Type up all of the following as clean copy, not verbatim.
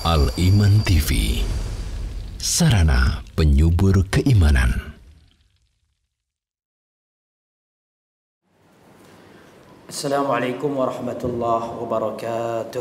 Al-Iman TV, sarana penyubur keimanan. Assalamualaikum warahmatullahi wabarakatuh.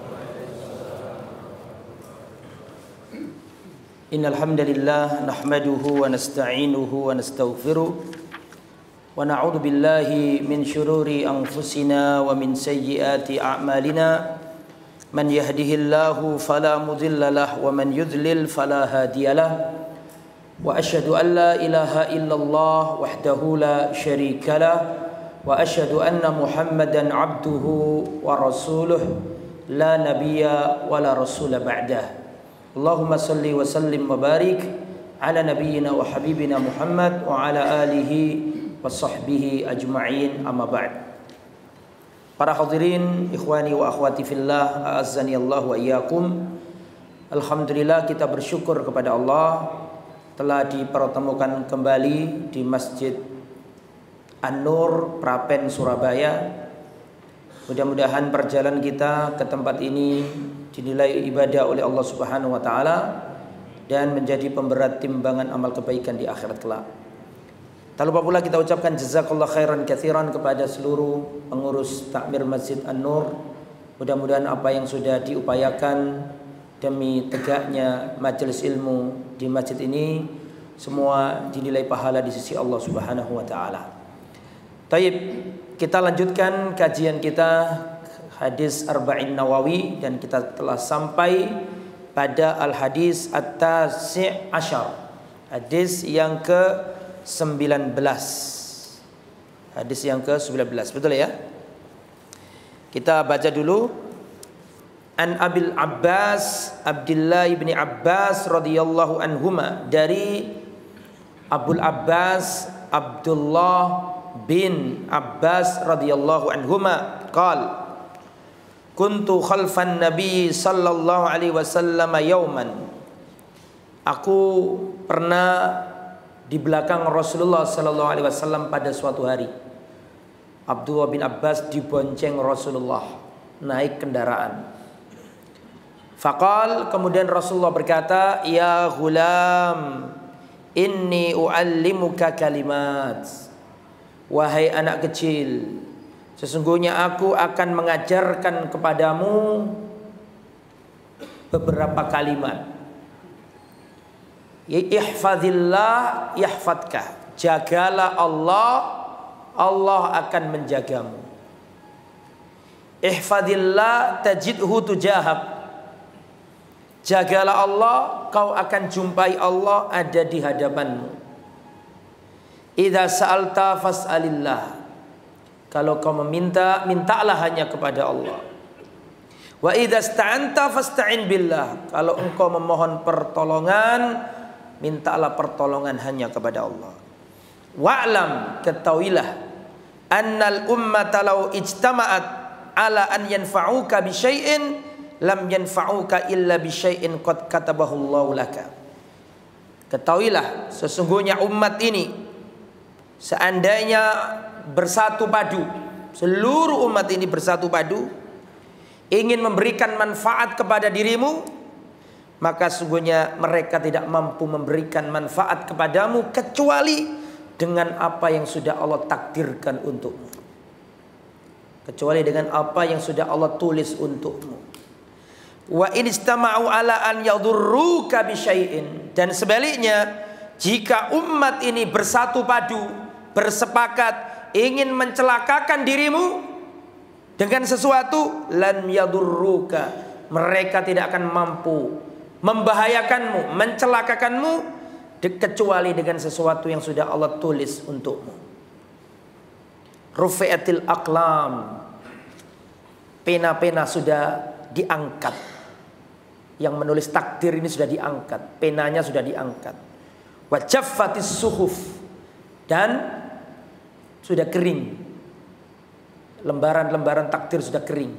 Innal hamdalillah nahmaduhu wa nasta'inuhu wa nastaghfiruh wa na'udzu billahi min shururi anfusina wa min sayyiati a'malina. Man yahdihillahu fala mudilla lahu wa man yudlil fala hadiyalah. Wa asyhadu an la ilaha illallah wahdahu la syarika lah wa asyhadu anna Muhammadan abduhu wa rasuluh la nabiyya wa la rasula ba'dah. Allahumma salli wa sallim wa barik ala nabiyyina wa habibina Muhammad wa ala alihi wa sahbihi ajma'in, amma ba'd. Para hadirin, ikhwani wa akhwati fillah, a'azzani Allah wa iyyakum. Alhamdulillah, kita bersyukur kepada Allah telah dipertemukan kembali di Masjid An-Nur, Prapen, Surabaya. Mudah-mudahan perjalanan kita ke tempat ini dinilai ibadah oleh Allah Subhanahu wa taala dan menjadi pemberat timbangan amal kebaikan di akhirat kelak. Tak lupa pula kita ucapkan jazakallah khairan katsiran kepada seluruh pengurus takmir Masjid An-Nur. Mudah-mudahan apa yang sudah diupayakan demi tegaknya majelis ilmu di masjid ini semua dinilai pahala di sisi Allah Subhanahu wa taala. Taib, kita lanjutkan kajian kita hadis Arba'in Nawawi dan kita telah sampai pada al-hadis at-tasi' asyar. Hadis yang ke-19. Hadis yang ke-19, betul ya? Kita baca dulu. An Abil Abbas Abdullah ibni Abbas radhiyallahu anhuma, dari Abul Abbas Abdullah bin Abbas radhiyallahu anhuma, qal kuntu khalfan nabi sallallahu alaihi wasallam yauman. Aku pernah di belakang Rasulullah sallallahu alaihi wasallam pada suatu hari. Abdullah bin Abbas dibonceng Rasulullah naik kendaraan. Faqal, kemudian Rasulullah berkata, ya ghulam, inni uallimuka kalimat. Wahai anak kecil, sesungguhnya aku akan mengajarkan kepadamu beberapa kalimat. Ihfazillah yahfadka. Jagalah Allah, Allah akan menjagamu. Ihfazillah tajidhu tujahak. Jagalah Allah, kau akan jumpai Allah ada di hadapanmu. Idza sa'alta fas'alillah. Kalau kau meminta, mintalah hanya kepada Allah. Wa idza sta'anta fasta'in billah. Kalau engkau memohon pertolongan, mintalah pertolongan hanya kepada Allah. Wa'lam, ketahuilah, annal ummata law ijtama'at ala an yanfa'uka bi syai'in lam yanfa'uka illa bi syai'in qad katabahu Allahu laka. Ketahuilah, sesungguhnya umat ini seandainya bersatu padu, seluruh umat ini bersatu padu ingin memberikan manfaat kepada dirimu, maka sungguhnya mereka tidak mampu memberikan manfaat kepadamu kecuali dengan apa yang sudah Allah takdirkan untukmu, kecuali dengan apa yang sudah Allah tulis untukmu. Wa in istama'u ala an yadurruka bi syai'in, dan sebaliknya jika umat ini bersatu padu, bersepakat ingin mencelakakan dirimu dengan sesuatu, lan yadurruka, mereka tidak akan mampu membahayakanmu, mencelakakanmu kecuali dengan sesuatu yang sudah Allah tulis untukmu. Rufi'atil aqlam, pena-pena sudah diangkat. Yang menulis takdir ini sudah diangkat, penanya sudah diangkat. Wa jaffatis suhuf, dan sudah kering. Lembaran-lembaran takdir sudah kering,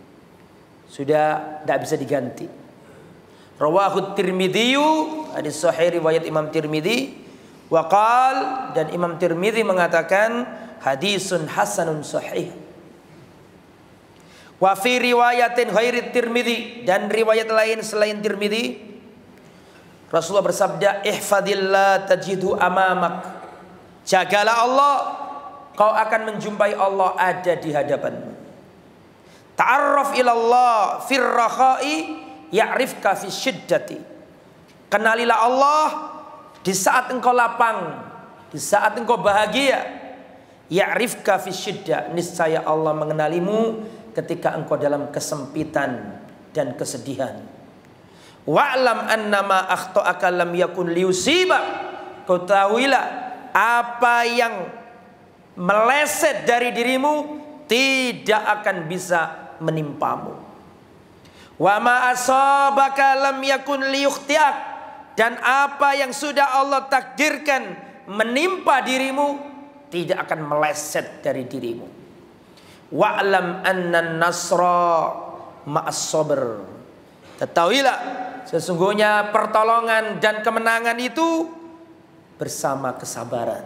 sudah tidak bisa diganti. Rawahu Tirmidzi, hadis sahih riwayat Imam Tirmidzi. Wa qal, dan Imam Tirmidzi mengatakan hadisun hasanun sahih. Wa fi riwayatin ghairi Tirmidzi, dan riwayat lain selain Tirmidzi, Rasulullah bersabda, ihfadillah tajidu amamak. Jagalah Allah, kau akan menjumpai Allah ada di hadapanmu. Ta'arraf ilallah fir rakhai ya'rifka fi syiddati. Kenalilah Allah di saat engkau lapang, di saat engkau bahagia. Ya'rifka fi syiddah, niscaya Allah mengenalimu ketika engkau dalam kesempitan dan kesedihan. Wa'lam annama akhta'aka lam yakun liusiba. Kau tahuilah, apa yang meleset dari dirimu tidak akan bisa menimpamu. Wa ma asabaka lam yakun liyukhtiak, dan apa yang sudah Allah takdirkan menimpa dirimu tidak akan meleset dari dirimu. Wa'lam anna nasra ma'as sabr. Ketahuilah, sesungguhnya pertolongan dan kemenangan itu bersama kesabaran.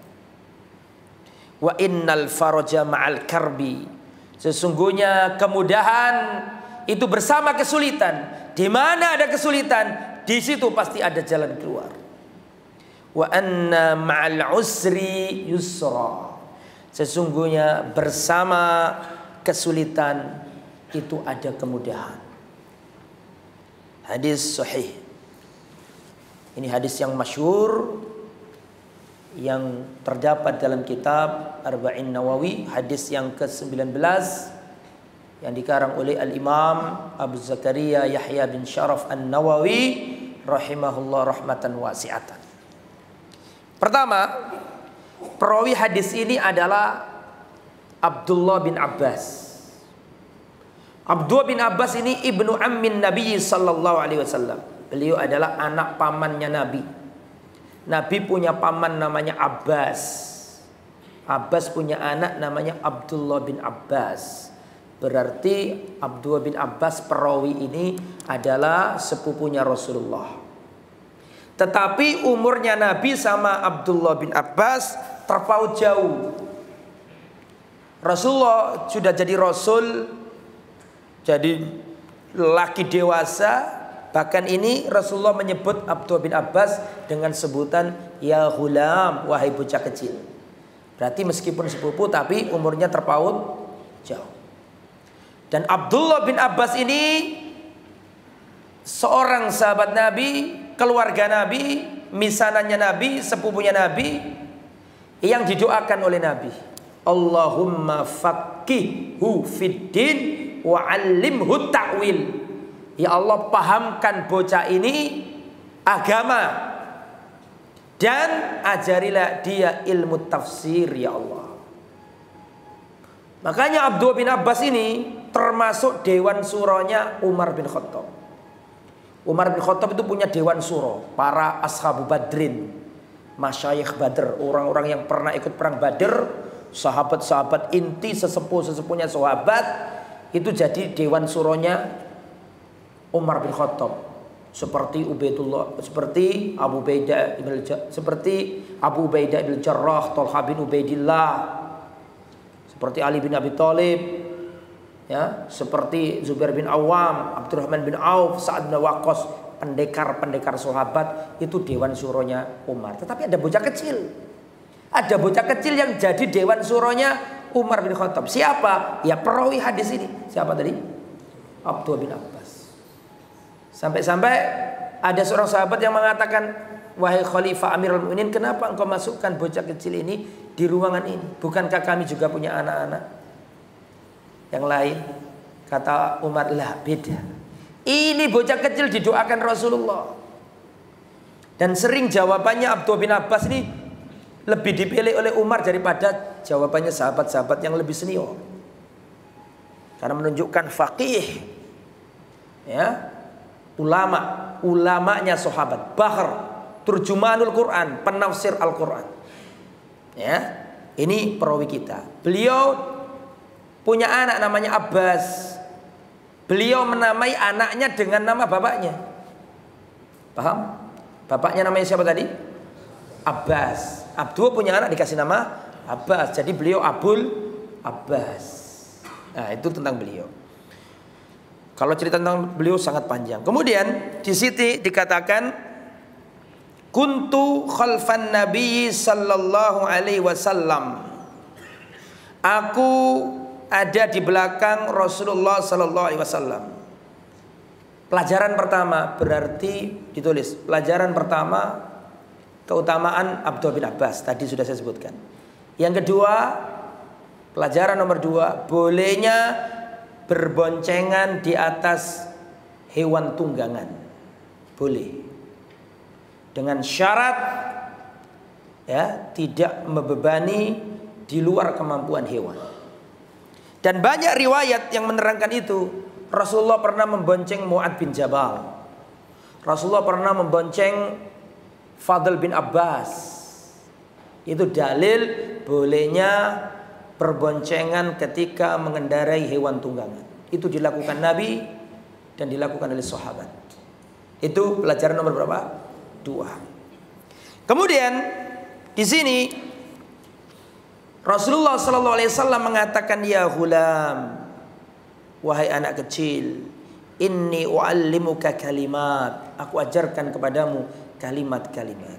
Wa innal faraja ma'al karbi. Sesungguhnya kemudahan itu bersama kesulitan. Di mana ada kesulitan, di situ pasti ada jalan keluar. Wa anna ma'al usri yusra. Sesungguhnya bersama kesulitan itu ada kemudahan. Hadis sahih. Ini hadis yang masyhur yang terdapat dalam kitab Arba'in Nawawi, hadis yang ke-19 yang dikarang oleh Al-Imam Abu Zakaria Yahya bin Syaraf An-Nawawi rahimahullah rahmatan wasi'atan. Pertama, perawi hadis ini adalah Abdullah bin Abbas. Abdullah bin Abbas ini ibnu ammin Nabi sallallahu alaihi wasallam. Beliau adalah anak pamannya Nabi. Nabi punya paman namanya Abbas. Abbas punya anak namanya Abdullah bin Abbas. Berarti Abdullah bin Abbas perawi ini adalah sepupunya Rasulullah. Tetapi umurnya Nabi sama Abdullah bin Abbas terpaut jauh. Rasulullah sudah jadi Rasul, jadi laki dewasa. Bahkan ini Rasulullah menyebut Abdullah bin Abbas dengan sebutan ya ghulam, wahai bocah kecil. Berarti meskipun sepupu tapi umurnya terpaut jauh. Dan Abdullah bin Abbas ini seorang sahabat Nabi, keluarga Nabi, misanannya Nabi, sepupunya Nabi, yang didoakan oleh Nabi. Allahumma faqihhu fid din wa 'allimhu ta'wil. Ya Allah, pahamkan bocah ini agama dan ajarilah dia ilmu tafsir ya Allah. Makanya Abdullah bin Abbas ini termasuk dewan surahnya Umar bin Khattab. Umar bin Khattab itu punya dewan surah para ashabu Badrin, masyayikh Badr, orang-orang yang pernah ikut perang Badr, sahabat-sahabat inti, sesepuh-sesepuhnya sahabat, itu jadi dewan surahnya Umar bin Khattab. Seperti Ubaidullah, seperti Abu Ubaidah bin Jarrah, Talha bin Ubaidillah, seperti Ali bin Abi Thalib, ya, seperti Zubair bin Awam, Abdurrahman bin Auf, Sa'ad bin Waqqas, pendekar-pendekar sahabat, itu dewan surahnya Umar. Tetapi ada bocah kecil. Ada bocah kecil yang jadi dewan surahnya Umar bin Khattab. Siapa? Ya perawi hadis ini. Siapa tadi? Abdullah bin Abbas. Sampai-sampai ada seorang sahabat yang mengatakan, wahai Khalifah Amirul Mukminin, kenapa engkau masukkan bocah kecil ini di ruangan ini? Bukankah kami juga punya anak-anak yang lain? Kata Umar, lah beda. Ini bocah kecil didoakan Rasulullah. Dan sering jawabannya Abdullah bin Abbas ini lebih dipilih oleh Umar daripada jawabannya sahabat-sahabat yang lebih senior. Karena menunjukkan faqih, ya, ulamanya sahabat, Bahr, turjumanul Quran, penafsir Al-Quran. Ya, ini perawi kita. Beliau punya anak namanya Abbas. Beliau menamai anaknya dengan nama bapaknya. Paham? Bapaknya namanya siapa tadi? Abbas. Abdul punya anak dikasih nama Abbas. Jadi beliau Abul Abbas. Nah, itu tentang beliau. Kalau cerita tentang beliau sangat panjang. Kemudian di sini dikatakan kuntu khalfan nabi sallallahu alaihi wasallam. Aku ada di belakang Rasulullah sallallahu alaihi wasallam. Pelajaran pertama berarti ditulis. Pelajaran pertama keutamaan Abdullah bin Abbas tadi sudah saya sebutkan. Yang kedua, pelajaran nomor 2, bolehnya berboncengan di atas hewan tunggangan. Boleh. Dengan syarat ya, tidak membebani di luar kemampuan hewan. Dan banyak riwayat yang menerangkan itu. Rasulullah pernah membonceng Mu'ad bin Jabal. Rasulullah pernah membonceng Fadl bin Abbas. Itu dalil bolehnya perboncengan ketika mengendarai hewan tunggangan. Itu dilakukan Nabi dan dilakukan oleh sahabat. Itu pelajaran nomor berapa? 2. Kemudian di sini Rasulullah sallallahu alaihi wasallam mengatakan, ya ghulam, wahai anak kecil, inni uallimuka kalimat, aku ajarkan kepadamu kalimat-kalimat.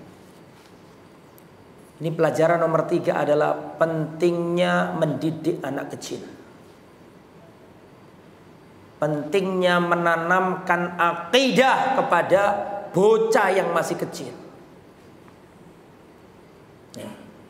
Ini pelajaran nomor 3 adalah pentingnya mendidik anak kecil. Pentingnya menanamkan akidah kepada bocah yang masih kecil. Ya.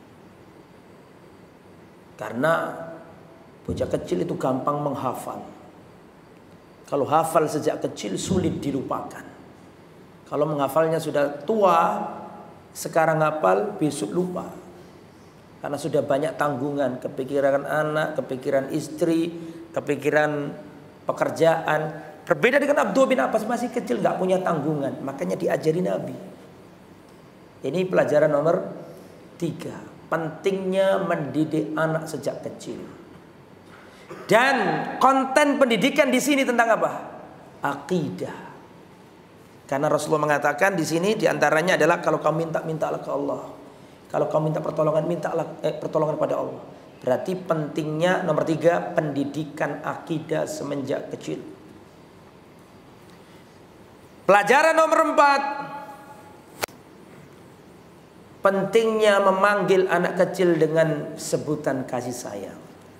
Karena bocah kecil itu gampang menghafal. Kalau hafal sejak kecil sulit dilupakan. Kalau menghafalnya sudah tua, sekarang hafal, besok lupa. Karena sudah banyak tanggungan, kepikiran anak, kepikiran istri, kepikiran pekerjaan. Berbeda dengan Abdullah bin Abbas, masih kecil, gak punya tanggungan. Makanya diajari Nabi. Ini pelajaran nomor 3. Pentingnya mendidik anak sejak kecil. Dan konten pendidikan di sini tentang apa? Akidah. Karena Rasulullah mengatakan di sini diantaranya adalah kalau kamu mintalah ke Allah. Kalau kamu minta pertolongan, pertolongan pada Allah. Berarti pentingnya nomor 3 pendidikan akidah semenjak kecil. Pelajaran nomor 4, pentingnya memanggil anak kecil dengan sebutan kasih sayang.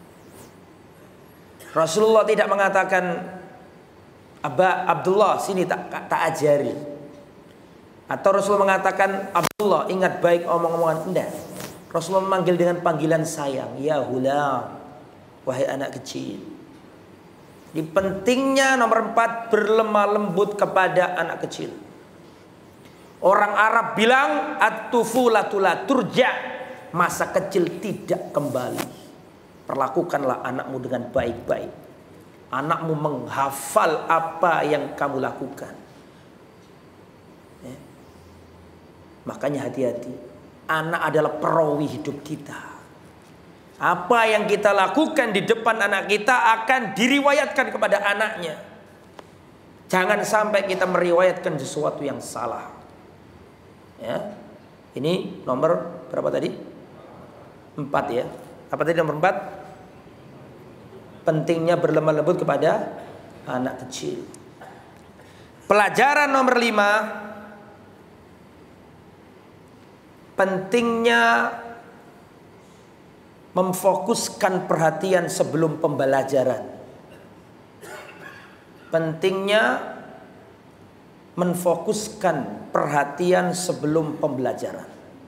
Rasulullah tidak mengatakan, Abdullah sini tak ajari. Atau Rasulullah mengatakan, Abdullah ingat baik omong-omongan. Enggak. Rasulullah memanggil dengan panggilan sayang, ya ghulam, wahai anak kecil. Di pentingnya nomor 4 berlemah lembut kepada anak kecil. Orang Arab bilang at-tufulatu la turja, masa kecil tidak kembali. Perlakukanlah anakmu dengan baik-baik. Anakmu menghafal apa yang kamu lakukan. Ya. Makanya hati-hati. Anak adalah perawi hidup kita. Apa yang kita lakukan di depan anak kita akan diriwayatkan kepada anaknya. Jangan sampai kita meriwayatkan sesuatu yang salah. Ya. Ini nomor berapa tadi? 4 ya. Apa tadi nomor 4? Pentingnya berlemah lembut kepada anak kecil. Pelajaran nomor 5, pentingnya memfokuskan perhatian sebelum pembelajaran. Pentingnya menfokuskan perhatian sebelum pembelajaran.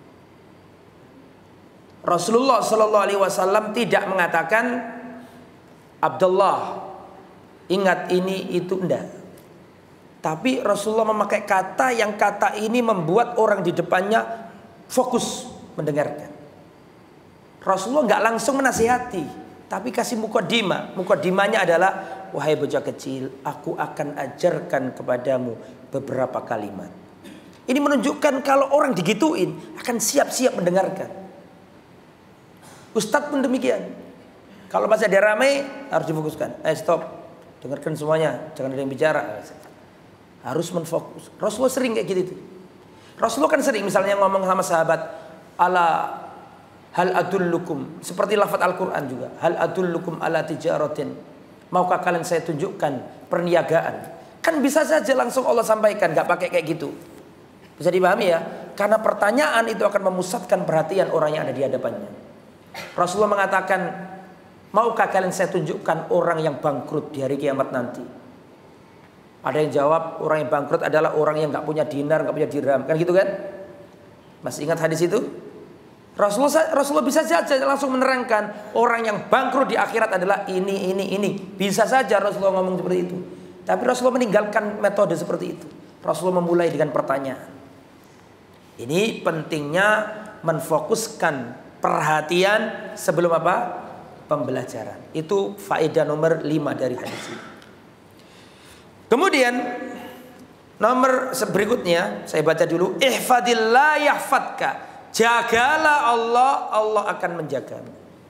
Rasulullah Shallallahu Alaihi Wasallam tidak mengatakan, Abdullah ingat ini itu, enggak. Tapi Rasulullah memakai kata yang kata ini membuat orang di depannya fokus mendengarkan. Rasulullah enggak langsung menasihati, tapi kasih mukadimah. Mukadimahnya adalah, wahai bocah kecil, aku akan ajarkan kepadamu beberapa kalimat. Ini menunjukkan kalau orang digituin akan siap-siap mendengarkan. Ustadz pun demikian. Kalau masih ada ramai harus difokuskan. Stop, dengarkan semuanya, jangan ada yang bicara. Harus menfokus. Rasulullah sering kayak gitu. Rasulullah kan sering misalnya ngomong sama sahabat, ala hal adullukum, seperti lafaz Al-Quran juga, hal adullukum ala tijaratin, maukah kalian saya tunjukkan perniagaan. Kan bisa saja langsung Allah sampaikan, nggak pakai kayak gitu. Bisa dipahami ya? Karena pertanyaan itu akan memusatkan perhatian orang yang ada di hadapannya. Rasulullah mengatakan, maukah kalian saya tunjukkan orang yang bangkrut di hari kiamat nanti? Ada yang jawab, orang yang bangkrut adalah orang yang nggak punya dinar, nggak punya dirham, kan gitu kan? Masih ingat hadis itu? Rasulullah bisa saja langsung menerangkan orang yang bangkrut di akhirat adalah ini. Bisa saja Rasulullah ngomong seperti itu. Tapi Rasulullah meninggalkan metode seperti itu. Rasulullah memulai dengan pertanyaan. Ini pentingnya menfokuskan perhatian sebelum apa? Pembelajaran. Itu faedah nomor 5 dari hadis ini. Kemudian nomor berikutnya saya baca dulu. Ihfadillah yahfadka. Jagalah Allah, Allah akan menjagamu.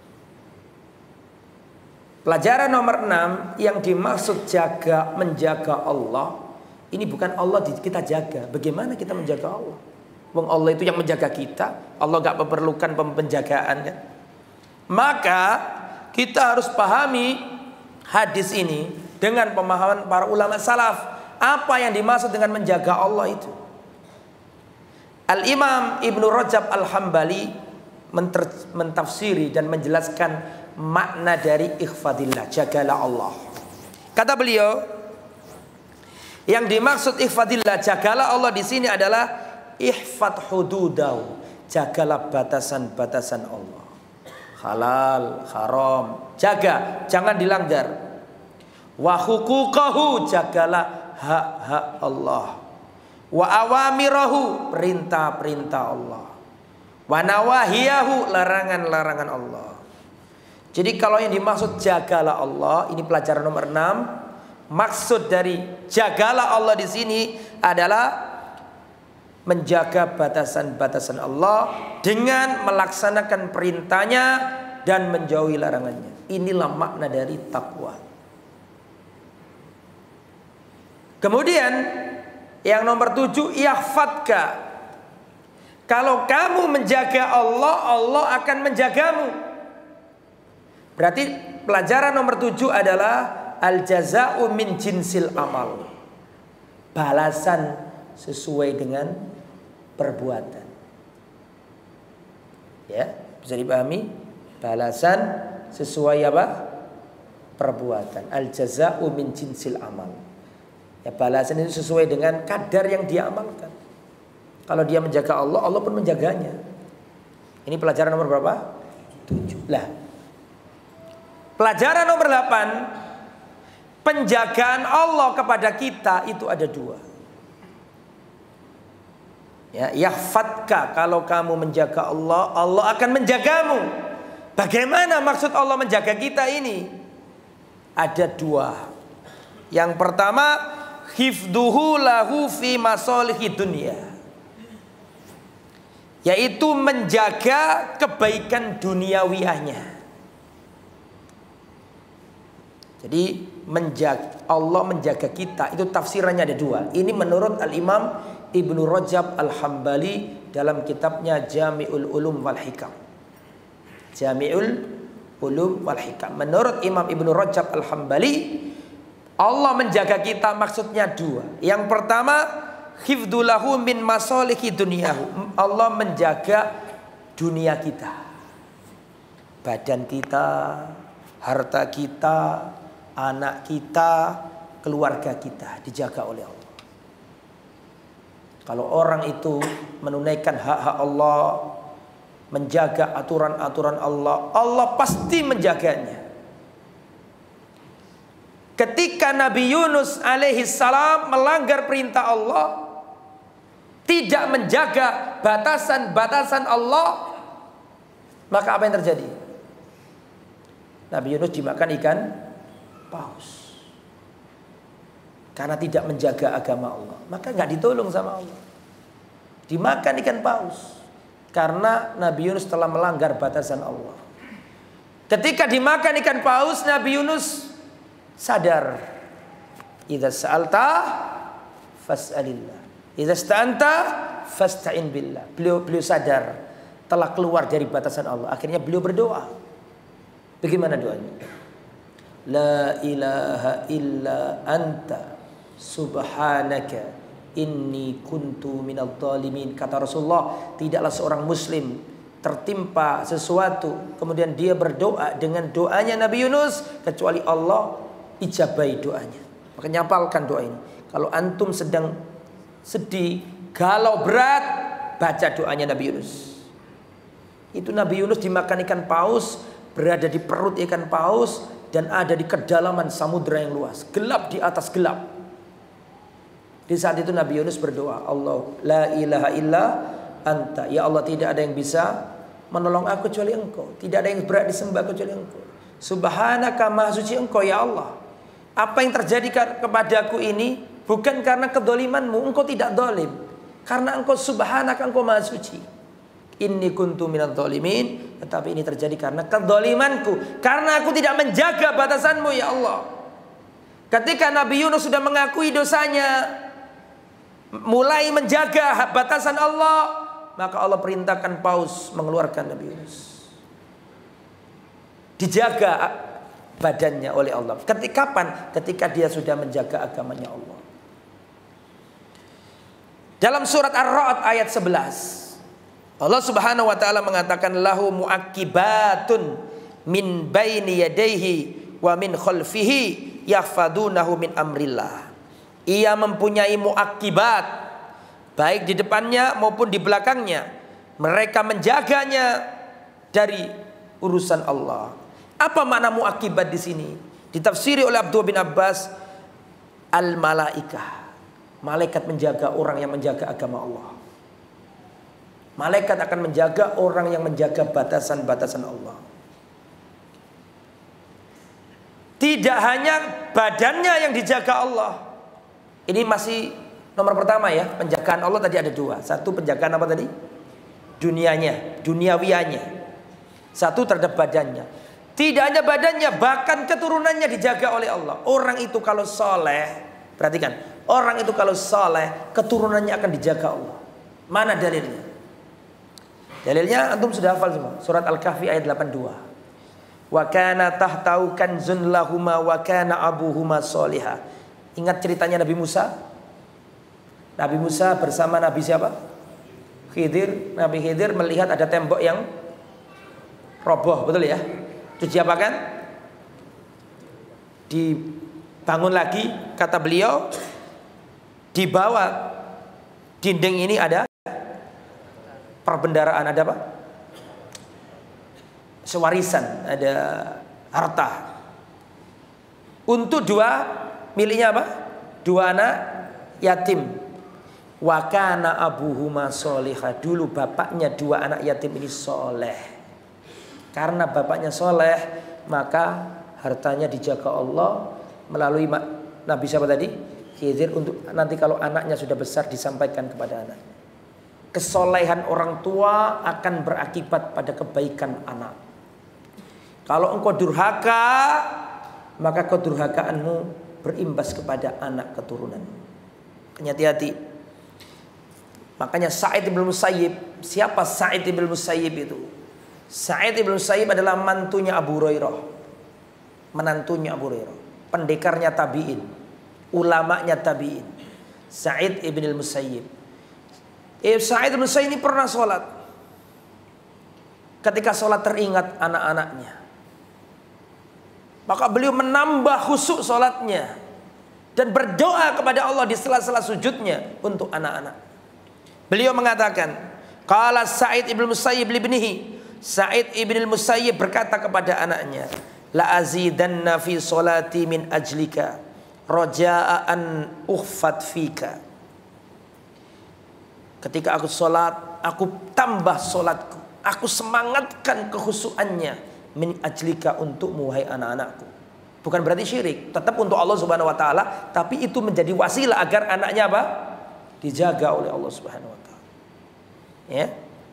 Pelajaran nomor 6 yang dimaksud menjaga Allah, ini bukan Allah kita jaga. Bagaimana kita menjaga Allah? Wong Allah itu yang menjaga kita. Allah gak memerlukan penjagaan kan? Maka kita harus pahami hadis ini dengan pemahaman para ulama salaf. Apa yang dimaksud dengan menjaga Allah itu? Al-Imam Ibnu Rajab Al-Hambali mentafsiri dan menjelaskan makna dari ikhfadillah, jagalah Allah. Kata beliau, yang dimaksud ikhfadillah, jagalah Allah di sini adalah ihfad hududahu, jagalah batasan-batasan Allah. Halal, haram, jaga, jangan dilanggar. Wa huquqahu, jagalah hak-hak Allah. Wa awamirahu, perintah-perintah Allah. Wa nawahiyahu, larangan-larangan Allah. Jadi kalau yang dimaksud jagalah Allah, ini pelajaran nomor 6. Maksud dari jagalah Allah di sini adalah menjaga batasan-batasan Allah dengan melaksanakan perintahnya dan menjauhi larangannya. Inilah makna dari takwa. Kemudian yang nomor 7, yahfadka. Kalau kamu menjaga Allah, Allah akan menjagamu. Berarti pelajaran nomor 7 adalah al-jaza'u min jinsil amal. Balasan sesuai dengan perbuatan. Ya, bisa dipahami? Balasan sesuai apa? Perbuatan. Al-jaza'u min jinsil amal. Ya, balasan itu sesuai dengan kadar yang dia amalkan. Kalau dia menjaga Allah, Allah pun menjaganya. Ini pelajaran nomor berapa? 7. Lah, pelajaran nomor 8, penjagaan Allah kepada kita itu ada 2. Ya, yahfadka, kalau kamu menjaga Allah, Allah akan menjagamu. Bagaimana maksud Allah menjaga kita ini? Ada 2. Yang pertama, hifduhu lahu fi masalihi dunya, yaitu menjaga kebaikan duniawiyahnya. Jadi Allah menjaga kita, itu tafsirannya ada 2. Ini menurut Al-Imam Ibnu Rajab Al-Hambali dalam kitabnya Jami'ul Ulum wal Hikam. Jami'ul Ulum wal Hikam. Menurut Imam Ibnu Rajab Al-Hambali, Allah menjaga kita maksudnya 2. Yang pertama, hifdulahu min masalihi dunyahu. Allah menjaga dunia kita. Badan kita, harta kita, anak kita, keluarga kita dijaga oleh Allah. Kalau orang itu menunaikan hak-hak Allah, menjaga aturan-aturan Allah, Allah pasti menjaganya. Ketika Nabi Yunus alaihi salam melanggar perintah Allah, tidak menjaga batasan-batasan Allah, maka apa yang terjadi? Nabi Yunus dimakan ikan paus. Karena tidak menjaga agama Allah, maka nggak ditolong sama Allah. Dimakan ikan paus karena Nabi Yunus telah melanggar batasan Allah. Ketika dimakan ikan paus, Nabi Yunus sadar. Idza sa'alta fas'alillah, idza ista'anta fasta'in billah. Beliau sadar telah keluar dari batasan Allah. Akhirnya beliau berdoa. Bagaimana doanya? La ilaha illa anta subhanaka inni kuntu minadh dhalimin. Kata Rasulullah, tidaklah seorang muslim tertimpa sesuatu kemudian dia berdoa dengan doanya Nabi Yunus kecuali Allah ijabai doanya. Maka nyapalkan doa ini. Kalau antum sedang sedih, galau berat, baca doanya Nabi Yunus. Itu Nabi Yunus dimakan ikan paus, berada di perut ikan paus, dan ada di kedalaman samudera yang luas, gelap di atas gelap. Di saat itu Nabi Yunus berdoa, Allah la ilaha illa anta, ya Allah tidak ada yang bisa menolong aku kecuali engkau, tidak ada yang berhak disembah kecuali engkau. Subhanaka, maha suci engkau ya Allah. Apa yang terjadi kepadaku ini bukan karena kedolimanmu, engkau tidak dolim, karena engkau subhanaka, engkau maha suci. Inni kuntu minadh dhalimin, tetapi ini terjadi karena kedolimanku, karena aku tidak menjaga batasanmu ya Allah. Ketika Nabi Yunus sudah mengakui dosanya, mulai menjaga batasan Allah, maka Allah perintahkan paus mengeluarkan Nabi Yunus. Dijaga badannya oleh Allah. Kapan? Ketika dia sudah menjaga agamanya Allah. Dalam surat Ar-Ra'd ayat 11, Allah Subhanahu wa taala mengatakan lahu muaqibatun min baini yadayhi wa min khalfihi yahfadunahu min amrillah. Ia mempunyai muaqibat baik di depannya maupun di belakangnya. Mereka menjaganya dari urusan Allah. Apa makna muaqibat di sini? Ditafsiri oleh Abdullah bin Abbas, al-malaikah. Malaikat menjaga orang yang menjaga agama Allah. Malaikat akan menjaga orang yang menjaga batasan-batasan Allah. Tidak hanya badannya yang dijaga Allah. Ini masih nomor pertama ya. Penjagaan Allah tadi ada dua. Satu penjagaan apa tadi? Dunianya, duniawianya. Satu terhadap badannya. Tidak hanya badannya, bahkan keturunannya dijaga oleh Allah. Orang itu kalau soleh, perhatikan, orang itu kalau soleh, keturunannya akan dijaga Allah. Mana dalilnya? Dalilnya antum sudah hafal semua. Surat Al-Kahfi ayat 82. Wa kana tahtau kanzun lahuma wa kana abuhuma sholiha. Ingat ceritanya Nabi Musa? Nabi Musa bersama Nabi siapa? Khidir. Nabi Khidir melihat ada tembok yang roboh, betul ya? Itu diapakan? Dibangun lagi, kata beliau. Di bawah dinding ini ada perbendaraan, ada apa? Sewarisan, ada harta. Untuk dua miliknya apa? Dua anak yatim. Wa kana abuhuma sholihah. Dulu bapaknya dua anak yatim ini soleh. Karena bapaknya soleh, maka hartanya dijaga Allah melalui Nabi siapa tadi? Khidir, untuk nanti kalau anaknya sudah besar disampaikan kepada anaknya. Kesolehan orang tua akan berakibat pada kebaikan anak. Kalau engkau durhaka, maka kedurhakaanmu berimbas kepada anak keturunan. Hati-hati. Makanya Sa'id bin Musayyib, siapa Sa'id bin Musayyib itu? Sa'id bin Musayyib adalah mantunya Abu Hurairah. Menantunya Abu Hurairah, pendekarnya tabi'in, ulamanya tabi'in. Sa'id bin Musayyib. Sa'id bin Musayyib ini pernah sholat. Ketika sholat teringat anak-anaknya, maka beliau menambah khusyuk sholatnya dan berdoa kepada Allah di sela-sela sujudnya untuk anak-anak. Beliau mengatakan, qala Sa'id bin Musayyib libnihi, Sa'id bin Musayyib berkata kepada anaknya, la azidanna fi sholati min ajlika raja'a an ukhfat fika. Ketika aku sholat, aku tambah sholatku, aku semangatkan kekhusyuannya min ajlika, untukmu wahai anak-anakku. Bukan berarti syirik, tetap untuk Allah Subhanahu wa taala, tapi itu menjadi wasilah agar anaknya apa? Dijaga oleh Allah Subhanahu wa taala. Ya.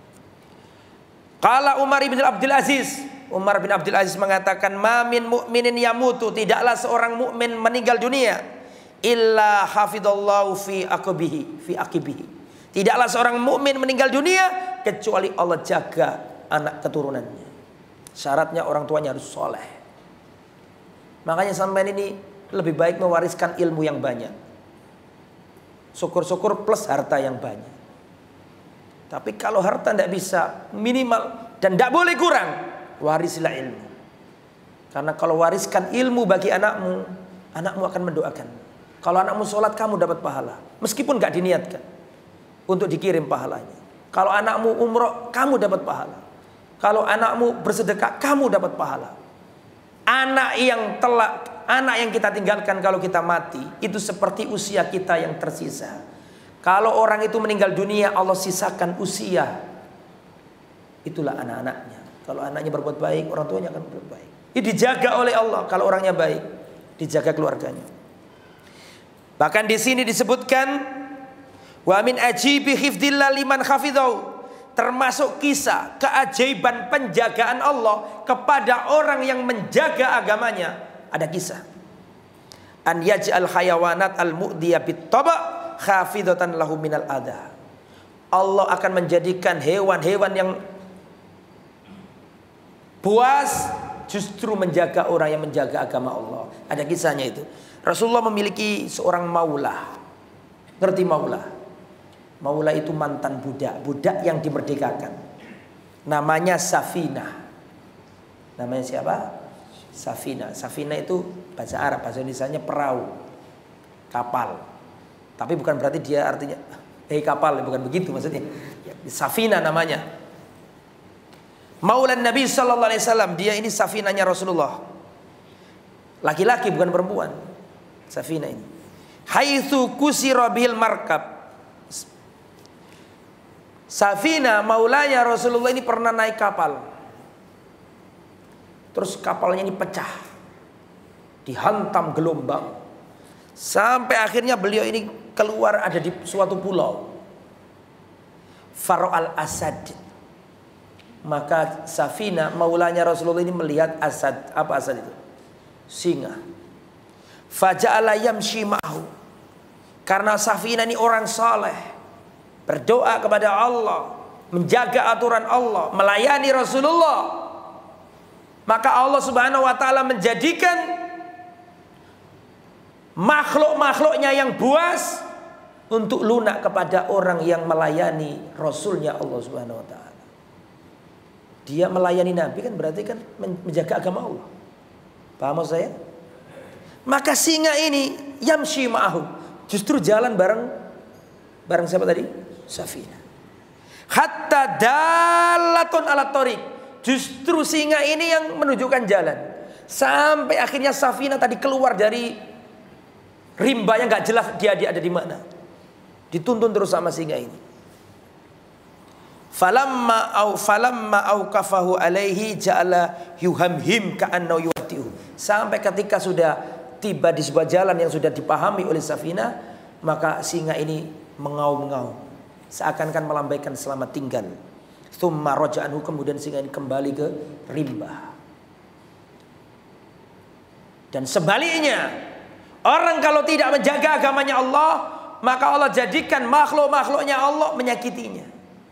Qala Umar bin Abdul Aziz, Umar bin Abdul Aziz mengatakan, ma min mu'minin yamutu, tidaklah seorang mukmin meninggal dunia illa hafidallahu fi aqibihi. Tidaklah seorang mukmin meninggal dunia kecuali Allah jaga anak keturunannya. Syaratnya orang tuanya harus soleh. Makanya sampean ini lebih baik mewariskan ilmu yang banyak. Syukur-syukur plus harta yang banyak. Tapi kalau harta tidak bisa, minimal dan tidak boleh kurang, warislah ilmu. Karena kalau wariskan ilmu bagi anakmu, anakmu akan mendoakan. Kalau anakmu sholat, kamu dapat pahala. Meskipun gak diniatkan untuk dikirim pahalanya. Kalau anakmu umroh, kamu dapat pahala. Kalau anakmu bersedekah, kamu dapat pahala. Anak yang kita tinggalkan kalau kita mati, itu seperti usia kita yang tersisa. Kalau orang itu meninggal dunia, Allah sisakan usia. Itulah anak-anaknya. Kalau anaknya berbuat baik, orang tuanya akan berbuat baik. Ini dijaga oleh Allah. Kalau orangnya baik, dijaga keluarganya. Bahkan di sini disebutkan, wa min ajibi hifdillah liman hafidhahu, termasuk kisah keajaiban penjagaan Allah kepada orang yang menjaga agamanya. Ada kisah. An yaj'al hayawanat al-mu'diyah bit-taba' khafidatan lahu minal adha. Allah akan menjadikan hewan-hewan yang buas justru menjaga orang yang menjaga agama Allah. Ada kisahnya itu. Rasulullah memiliki seorang maulah. Ngerti maulah? Maulah itu mantan budak, budak yang dimerdekakan. Namanya Safina. Namanya siapa? Safina. Safina itu bahasa Arab, bahasa Indonesianya perahu, kapal. Tapi bukan berarti dia artinya kapal, bukan begitu maksudnya. Safina namanya. Maulan Nabi sallallahu alaihi wasallam, dia ini safinanya Rasulullah. Laki-laki bukan perempuan. Safina ini. Haitsu kusira bil markab. Safina maulanya Rasulullah ini pernah naik kapal. Terus kapalnya ini pecah. Dihantam gelombang. Sampai akhirnya beliau ini keluar ada di suatu pulau. Faro al-Asad. Maka Safina maulanya Rasulullah ini melihat asad. Apa asad itu? Singa. Faja'ala yamshi ma'hu. Karena Safina ini orang saleh, berdoa kepada Allah, menjaga aturan Allah, melayani Rasulullah. Maka Allah Subhanahu wa taala menjadikan makhluk-makhluknya yang buas untuk lunak kepada orang yang melayani Rasulnya Allah Subhanahu wa taala. Dia melayani Nabi kan berarti kan menjaga agama Allah. Paham maksud saya? Maka singa ini yamshi ma'ahu, justru jalan bareng siapa tadi? Safina. Hatta dalatun ala tariq, justru singa ini yang menunjukkan jalan. Sampai akhirnya Safina tadi keluar dari rimba yang gak jelas dia ada di mana. Dituntun terus sama singa ini. Falamma auqafahu alaihi ja'ala yuhamhim ka'annahu yuwatihu. Sampai ketika sudah tiba di sebuah jalan yang sudah dipahami oleh Safina, maka singa ini mengaum-ngaum, seakan-akan melambaikan selamat tinggal. Tsumma raja'anhu, kemudian singa ini kembali ke rimba. Dan sebaliknya, orang kalau tidak menjaga agamanya Allah, maka Allah jadikan makhluk-makhluknya Allah menyakitinya.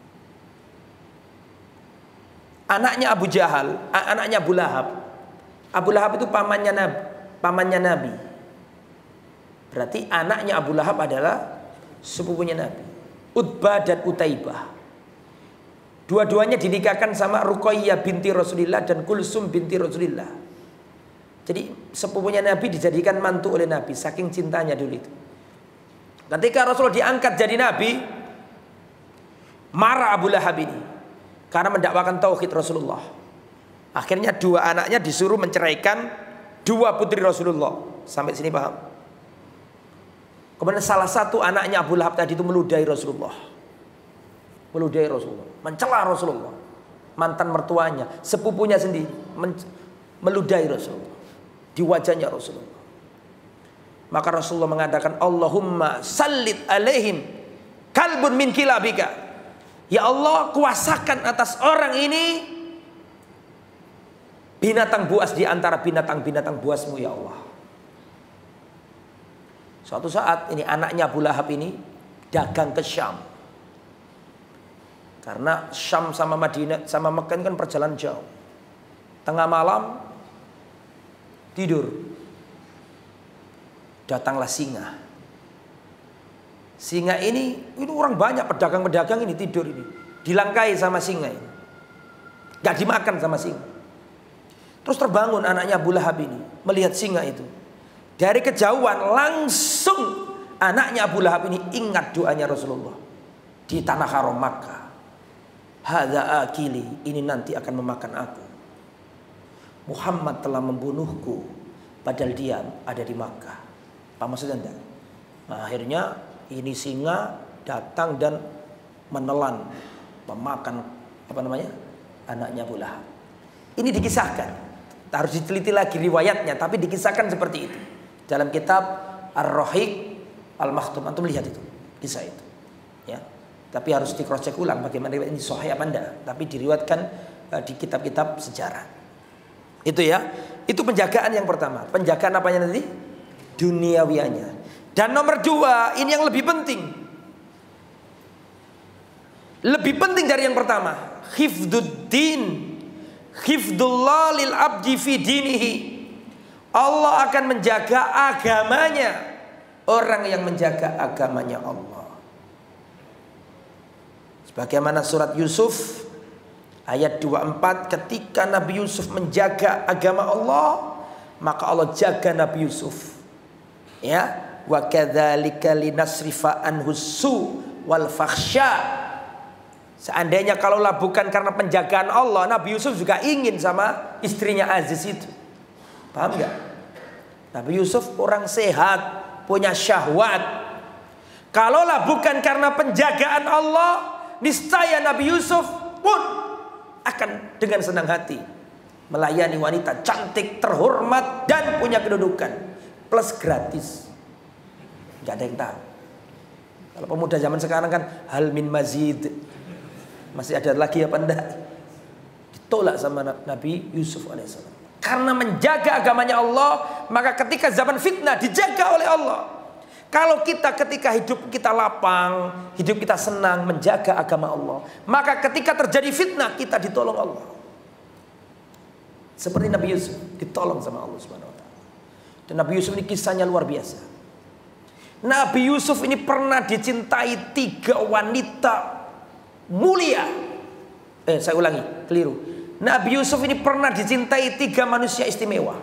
Anaknya Abu Jahal, anaknya Abu Lahab. Abu Lahab itu pamannya Nabi. Berarti anaknya Abu Lahab adalah sepupunya Nabi. Utbah dan Utaibah. Dua-duanya dinikahkan sama Ruqayyah binti Rasulillah dan Kulsum binti Rasulillah. Jadi sepupunya Nabi dijadikan mantu oleh Nabi, saking cintanya dulu itu. Ketika Rasulullah diangkat jadi Nabi, marah Abu Lahab ini karena mendakwakan tauhid Rasulullah. Akhirnya dua anaknya disuruh menceraikan dua putri Rasulullah. Sampai sini paham? Kemudian salah satu anaknya Abu Lahab tadi itu meludahi Rasulullah. Meludahi Rasulullah, mencela Rasulullah. Mantan mertuanya, sepupunya sendiri meludahi Rasulullah di wajahnya Rasulullah. Maka Rasulullah mengatakan, Allahumma sallit alaihim kalbun min kilabika. Ya Allah, kuasakan atas orang ini binatang buas di antara binatang-binatang buasmu ya Allah. Suatu saat ini anaknya Abu Lahab ini dagang ke Syam. Karena Syam sama Madinah sama Mekah kan perjalanan jauh. Tengah malam tidur. datanglah singa. Singa ini orang banyak, pedagang-pedagang ini tidur ini, dilangkai sama singa ini, gak dimakan sama singa. Terus terbangun anaknya Abu Lahab ini melihat singa itu. Dari kejauhan langsung anaknya Abu Lahab ini ingat doanya Rasulullah di tanah haram Makkah. Hadza akili, ini nanti akan memakan aku. Muhammad telah membunuhku padahal dia ada di Makkah. Apa maksudnya enggak? Nah, akhirnya ini singa datang dan menelan, memakan anaknya Abu Lahab. Ini dikisahkan, harus diteliti lagi riwayatnya, tapi dikisahkan seperti itu dalam kitab Ar-Rahiq Al-Makhtum. Antum lihat itu kisah itu, ya. Tapi harus di cross check ulang bagaimana ini sahih apa enggak. Tapi diriwayatkan di kitab-kitab sejarah. Itu ya, itu penjagaan yang pertama. Penjagaan apanya nanti? Duniawianya. Dan nomor 2, ini yang lebih penting. Lebih penting dari yang pertama. Hifduddin, hifdullah lil abdi fi dinihi. Allah akan menjaga agamanya orang yang menjaga agamanya Allah. Sebagaimana surat Yusuf ayat 24, ketika Nabi Yusuf menjaga agama Allah, maka Allah jaga Nabi Yusuf. Ya, wa kadzalika linasrifa anhu su wal fakhsya. Seandainya kalaulah bukan karena penjagaan Allah, Nabi Yusuf juga ingin sama istrinya Aziz itu. Paham enggak? Nabi Yusuf orang sehat, punya syahwat. Kalaulah bukan karena penjagaan Allah, niscaya Nabi Yusuf pun akan dengan senang hati melayani wanita cantik, terhormat, dan punya kedudukan. Plus gratis. Gak ada yang tahu. Kalau pemuda zaman sekarang kan hal min mazid, masih ada lagi apa enggak? Ditolak sama Nabi Yusuf alaihissalam. Karena menjaga agamanya Allah, maka ketika zaman fitnah dijaga oleh Allah. Kalau kita ketika hidup kita lapang, hidup kita senang menjaga agama Allah, maka ketika terjadi fitnah kita ditolong Allah. Seperti Nabi Yusuf ditolong sama Allah Subhanahu wa taala. Dan Nabi Yusuf ini kisahnya luar biasa. Nabi Yusuf ini pernah dicintai 3 wanita mulia. Saya ulangi, keliru. Nabi Yusuf ini pernah dicintai 3 manusia istimewa.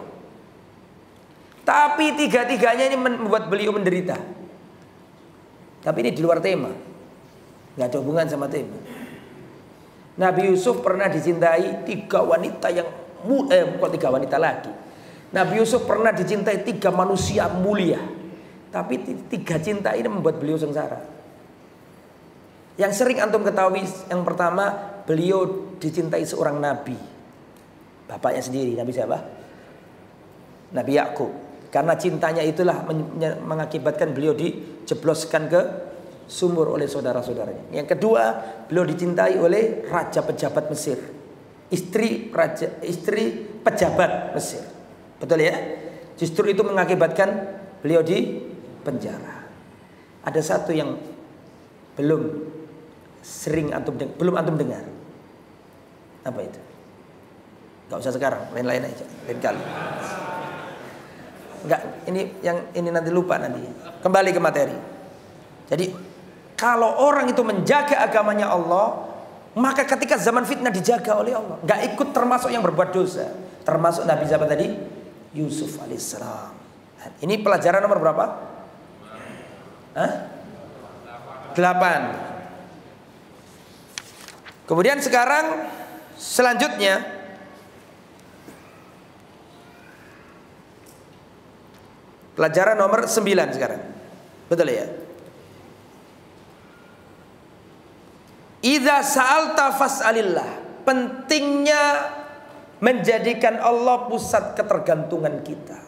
Tapi 3-tiganya ini membuat beliau menderita. Tapi ini di luar tema, nggak ada hubungan sama tema. Nabi Yusuf pernah dicintai 3 wanita yang bukan 3 wanita lagi. Nabi Yusuf pernah dicintai 3 manusia mulia. Tapi 3 cinta ini membuat beliau sengsara. Yang sering antum ketahui, yang pertama, beliau dicintai seorang nabi. Bapaknya sendiri, nabi siapa? Nabi Yakub. Karena cintanya itulah mengakibatkan beliau dijebloskan ke sumur oleh saudara-saudaranya. Yang kedua, beliau dicintai oleh raja pejabat Mesir. Istri pejabat Mesir. Betul ya? Justru itu mengakibatkan beliau di penjara. Ada satu yang belum antum dengar. Apa itu? Gak usah sekarang, lain-lain aja, lain kali. Enggak, ini nanti lupa nanti. Kembali ke materi. Jadi kalau orang itu menjaga agamanya Allah, maka ketika zaman fitnah dijaga oleh Allah, enggak ikut termasuk yang berbuat dosa. Termasuk Nabi siapa tadi? Yusuf alaihissalam. Ini pelajaran nomor berapa? 8. Kemudian sekarang selanjutnya pelajaran nomor 9 sekarang. Betul ya? Idza sa'alta fas'alillah. Pentingnya menjadikan Allah pusat ketergantungan kita.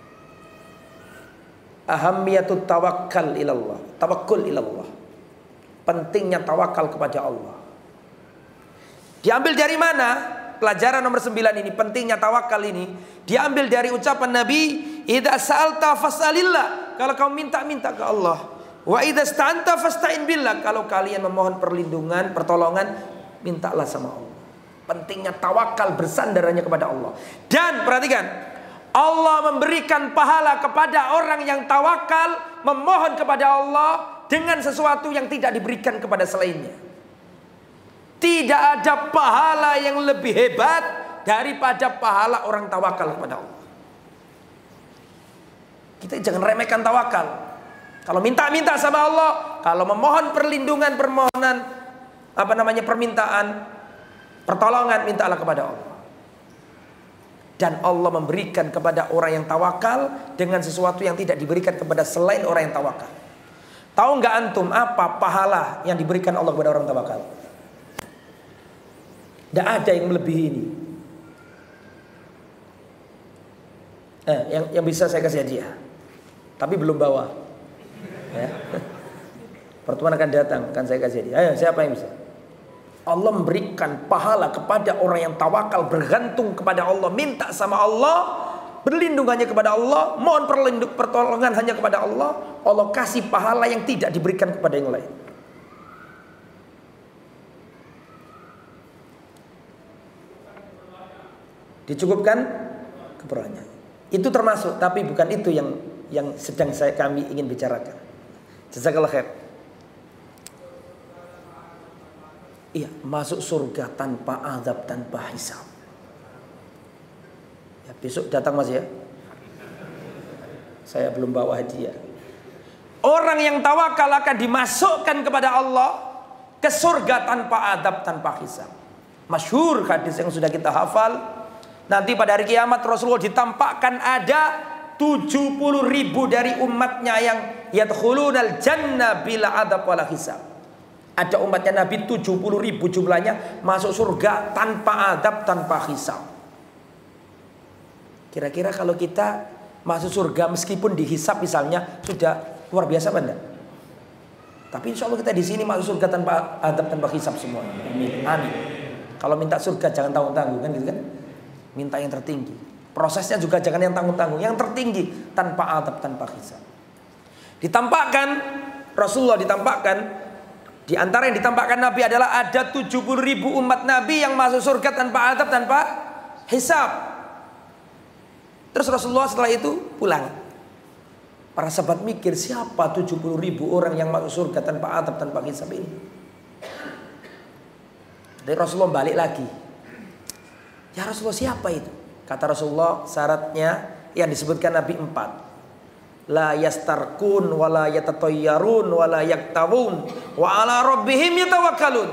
Ahamiyatut tawakkal ilallah. Tawakkul ilallah. Pentingnya tawakal kepada Allah. Diambil dari mana? Pelajaran nomor 9 ini, pentingnya tawakal ini diambil dari ucapan Nabi, idza sa'alta fas'alillah. Kalau kau minta ke Allah. Wa idza sta'anta fasta'in billah. Kalau kalian memohon perlindungan, pertolongan, mintalah sama Allah. Pentingnya tawakal, bersandar hanya kepada Allah. Dan perhatikan, Allah memberikan pahala kepada orang yang tawakal, memohon kepada Allah dengan sesuatu yang tidak diberikan kepada selainnya. Tidak ada pahala yang lebih hebat daripada pahala orang tawakal kepada Allah. Kita jangan remehkan tawakal. Kalau minta-minta sama Allah, kalau memohon perlindungan, permintaan, pertolongan, mintalah kepada Allah. Dan Allah memberikan kepada orang yang tawakal dengan sesuatu yang tidak diberikan kepada selain orang yang tawakal. Tahu nggak antum apa pahala yang diberikan Allah kepada orang tawakal? Tidak ada yang melebihi ini. Yang bisa saya kasih hadiah, tapi belum bawa. Ya. Pertemuan akan datang, akan saya kasih hadiah. Ayo, siapa yang bisa? Allah memberikan pahala kepada orang yang tawakal, bergantung kepada Allah, minta sama Allah, berlindung hanya kepada Allah, mohon pertolongan hanya kepada Allah. Allah kasih pahala yang tidak diberikan kepada yang lain. Dicukupkan keperluannya. Itu termasuk, tapi bukan itu yang sedang kami ingin bicarakan. Jazakallah khair. Iya, masuk surga tanpa azab, tanpa hisab. Ya, besok datang Mas ya. Saya belum bawa hadiah. Orang yang tawakal akan dimasukkan kepada Allah ke surga tanpa azab, tanpa hisab. Masyhur hadis yang sudah kita hafal. Nanti pada hari kiamat Rasulullah ditampakkan ada 70.000 dari umatnya yang yadkhulunal jannah bila azab wala hisab. Ada umatnya Nabi 70.000 jumlahnya masuk surga tanpa adab, tanpa hisab. Kira-kira kalau kita masuk surga meskipun dihisab misalnya sudah luar biasa benda. Tapi insya Allah kita di sini masuk surga tanpa adab, tanpa hisab semua. Amin. Kalau minta surga jangan tanggung-tanggung kan gitu kan? Minta yang tertinggi. Prosesnya juga jangan yang tanggung-tanggung, yang tertinggi tanpa adab, tanpa hisab. Ditampakkan Rasulullah ditampakkan. Di antara yang ditampakkan Nabi adalah ada 70.000 umat Nabi yang masuk surga tanpa azab, tanpa hisab. Terus Rasulullah setelah itu pulang. Para sahabat mikir, siapa 70.000 orang yang masuk surga tanpa azab, tanpa hisab ini? Jadi Rasulullah balik lagi. Ya Rasulullah, siapa itu? Kata Rasulullah, syaratnya yang disebutkan Nabi 4. La yastarkun wala yatatayyarun wala yaktawun wa ala rabbihim yatawakkalun.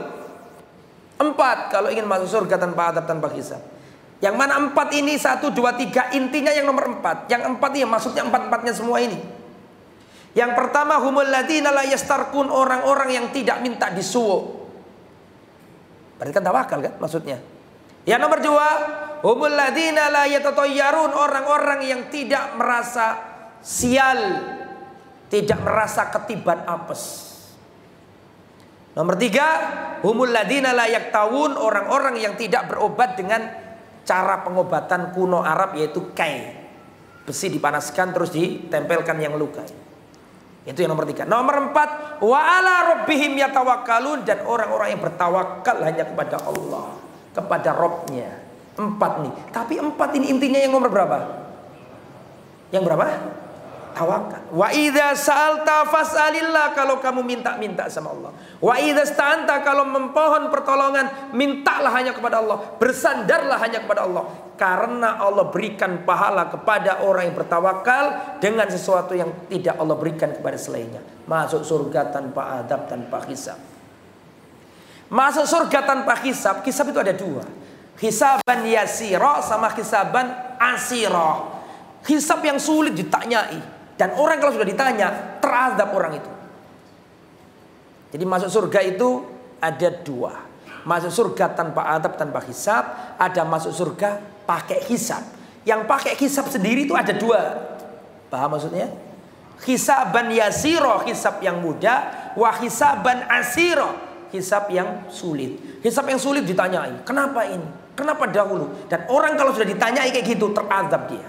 4 kalau ingin masuk surga tanpa adab, tanpa hisab. Yang mana 4 ini? 1, 2, 3. Intinya yang nomor 4. Yang 4 ini maksudnya 4-4-nya semua ini. Yang pertama, humul ladina la yastarkun, orang-orang yang tidak minta disuwo. Berarti kan tawakal kan maksudnya. Yang nomor 2, humul ladina la yatatayyarun, orang-orang yang tidak merasa sial, tidak merasa ketiban apes. Nomor 3, humul ladina la yaktawun, orang-orang yang tidak berobat dengan cara pengobatan kuno Arab, yaitu kai. Besi dipanaskan terus ditempelkan yang luka. Itu yang nomor 3. Nomor 4, wa ala rabbihim yatawakkalun, dan orang-orang yang bertawakal hanya kepada Allah, kepada Rabbnya. 4 nih. Tapi 4 ini intinya yang nomor berapa? Yang berapa? Tawakal. Wa idza sa'alta fas'alillah, kalau kamu minta sama Allah. Wa idza sta'anta, kalau memohon pertolongan, mintalah hanya kepada Allah, bersandarlah hanya kepada Allah. Karena Allah berikan pahala kepada orang yang bertawakal dengan sesuatu yang tidak Allah berikan kepada selainnya. Masuk surga tanpa adab, tanpa hisab. Masuk surga tanpa hisab. Hisab itu ada 2. Hisaban yasira sama hisaban asira. Hisab yang sulit ditanyai. Dan orang kalau sudah ditanya, terazab orang itu. Jadi masuk surga itu ada 2. Masuk surga tanpa adab, tanpa hisab. Ada masuk surga pakai hisab. Yang pakai hisab sendiri itu ada 2. Paham maksudnya? Hisaban yasiro, hisab yang mudah. Wa hisaban asiro, hisab yang sulit. Hisab yang sulit ditanyai, kenapa ini? Kenapa dahulu? Dan orang kalau sudah ditanyai kayak gitu, terazab dia.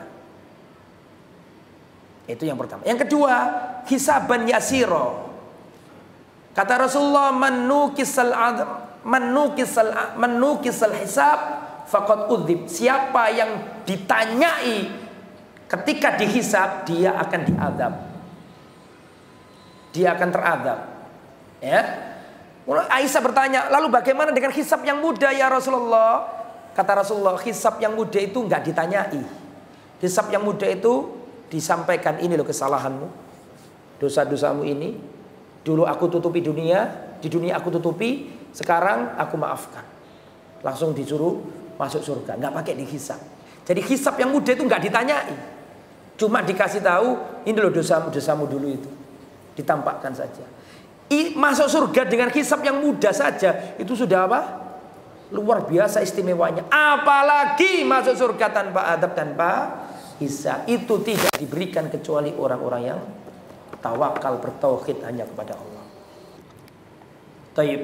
Itu yang pertama. Yang kedua, hisaban yasiro. Kata Rasulullah, man nukisal hisab faqad udzib. Siapa yang ditanyai ketika dihisab dia akan diazab. Dia akan terazab. Ya. Aisyah bertanya, lalu bagaimana dengan hisab yang mudah ya Rasulullah? Kata Rasulullah, hisab yang mudah itu enggak ditanyai. Hisab yang mudah itu disampaikan, ini loh kesalahanmu, dosa-dosamu ini. Dulu aku tutupi dunia, di dunia aku tutupi, sekarang aku maafkan. Langsung disuruh masuk surga, nggak pakai dihisab. Jadi hisab yang mudah itu nggak ditanyai, cuma dikasih tahu, ini loh dosamu dulu itu, ditampakkan saja. Masuk surga dengan hisab yang mudah saja itu sudah apa? Luar biasa istimewanya. Apalagi masuk surga tanpa adab, tanpa hisab, itu tidak diberikan kecuali orang-orang yang tawakal, bertauhid hanya kepada Allah. Taib.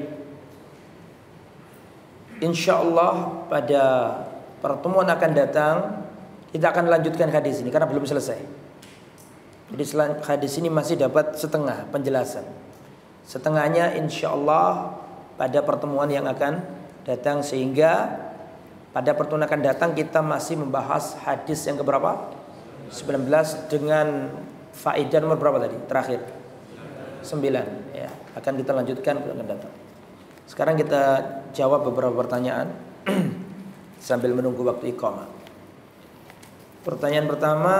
Insyaallah pada pertemuan akan datang kita akan lanjutkan hadis ini karena belum selesai. Jadi hadis ini masih dapat setengah penjelasan. Setengahnya insyaallah pada pertemuan yang akan datang, sehingga pada pertemuan akan datang kita masih membahas hadis yang keberapa? 19 dengan faedah nomor berapa tadi? Terakhir 9 ya. Akan kita lanjutkan akan datang. Sekarang kita jawab beberapa pertanyaan sambil menunggu waktu iqamah. Pertanyaan pertama,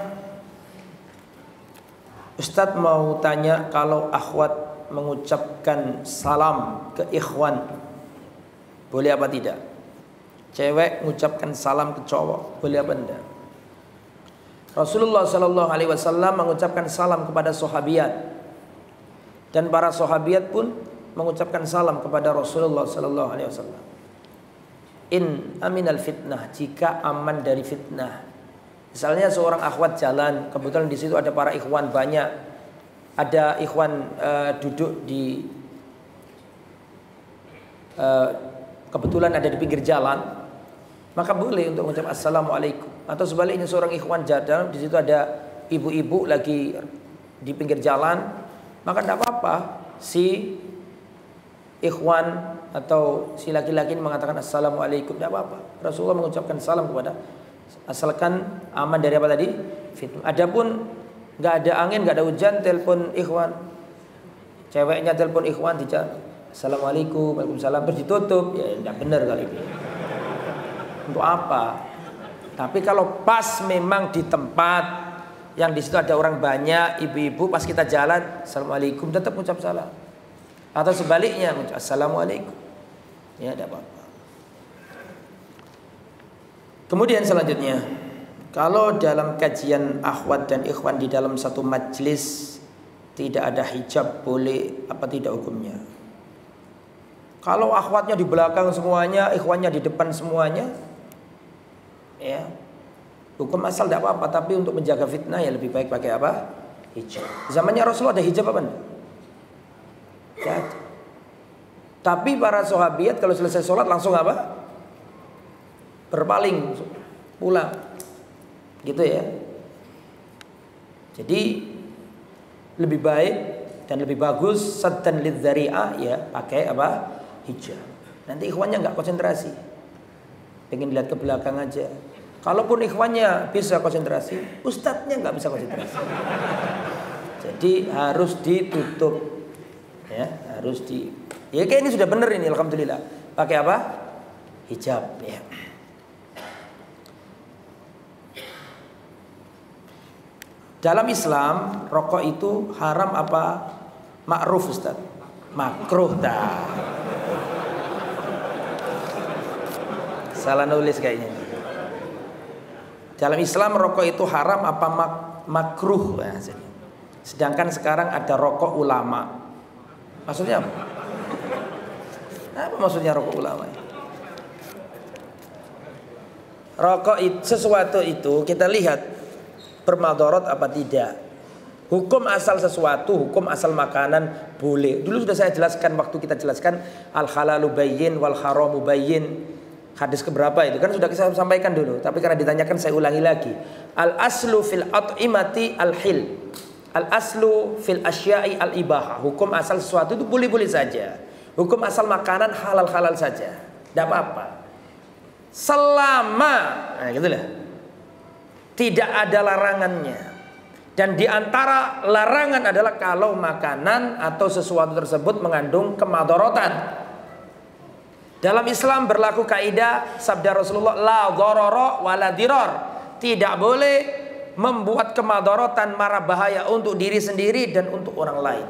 Ustadz mau tanya, kalau akhwat mengucapkan salam ke ikhwan boleh apa tidak? Cewek mengucapkan salam ke cowok boleh apa tidak? Rasulullah Sallallahu Alaihi Wasallam mengucapkan salam kepada sahabiat, dan para sahabiat pun mengucapkan salam kepada Rasulullah Sallallahu Alaihi Wasallam. In aminal fitnah, jika aman dari fitnah. Misalnya seorang akhwat jalan, kebetulan di situ ada para ikhwan banyak, ada ikhwan duduk di kebetulan ada di pinggir jalan, maka boleh untuk mengucap assalamualaikum. Atau sebaliknya seorang ikhwan jalan, di situ ada ibu-ibu lagi di pinggir jalan, maka tidak apa-apa si ikhwan atau si laki-laki mengatakan assalamualaikum, tidak apa-apa. Rasulullah mengucapkan salam kepada, asalkan aman dari apa tadi? Fitnah. Adapun nggak ada angin, nggak ada hujan, telepon ikhwan, ceweknya telepon ikhwan di jalan, assalamualaikum, waalaikumsalam, terus ditutup, ya tidak benar kali ini. Untuk apa? Tapi kalau pas memang di tempat yang di situ ada orang banyak, ibu-ibu, pas kita jalan, assalamualaikum, tetap ucap salam. Atau sebaliknya, assalamualaikum, ya tidak apa-apa. Kemudian selanjutnya, kalau dalam kajian akhwat dan ikhwan di dalam satu majlis tidak ada hijab, boleh apa tidak hukumnya? Kalau akhwatnya di belakang semuanya, ikhwannya di depan semuanya, ya hukum asal tidak apa-apa. Tapi untuk menjaga fitnah ya lebih baik pakai apa? Hijab. Zamannya Rasulullah ada hijab apa enggak? Ya. Tapi para sahabiat kalau selesai sholat langsung apa? Berpaling, pulang, gitu ya. Jadi lebih baik dan lebih bagus saddan lidzari'ah, ya pakai apa? Hijab. Nanti ikhwannya nggak konsentrasi, pengen lihat ke belakang aja. Kalaupun ikhwannya bisa konsentrasi, ustadznya nggak bisa konsentrasi. Jadi harus ditutup, ya harus di. Ya kayak ini sudah benar ini, alhamdulillah. Pakai apa? Hijab. Ya. Dalam Islam rokok itu haram apa ma'ruf Ustaz? Makruh dah. Salah nulis kayaknya. Dalam Islam rokok itu haram apa makruh? Sedangkan sekarang ada rokok ulama. Maksudnya apa? Apa maksudnya rokok ulama? Rokok itu, sesuatu itu kita lihat bermadarat apa tidak. Hukum asal sesuatu, hukum asal makanan boleh. Dulu sudah saya jelaskan waktu kita jelaskan al halalu bayyin wal haramu bayyin. Hadis keberapa itu kan sudah saya sampaikan dulu, tapi karena ditanyakan saya ulangi lagi. Al aslu fil at'imati al hil. Al aslu fil asya'i al ibaha. Hukum asal sesuatu itu boleh-boleh saja. Hukum asal makanan halal-halal saja. Tidak apa-apa. Selama, nah gitulah. Tidak ada larangannya. Dan di antara larangan adalah kalau makanan atau sesuatu tersebut mengandung kemadharatan. Dalam Islam berlaku kaidah sabda Rasulullah, la dharara wa la dirar. Tidak boleh membuat kemadharatan, mara bahaya untuk diri sendiri dan untuk orang lain.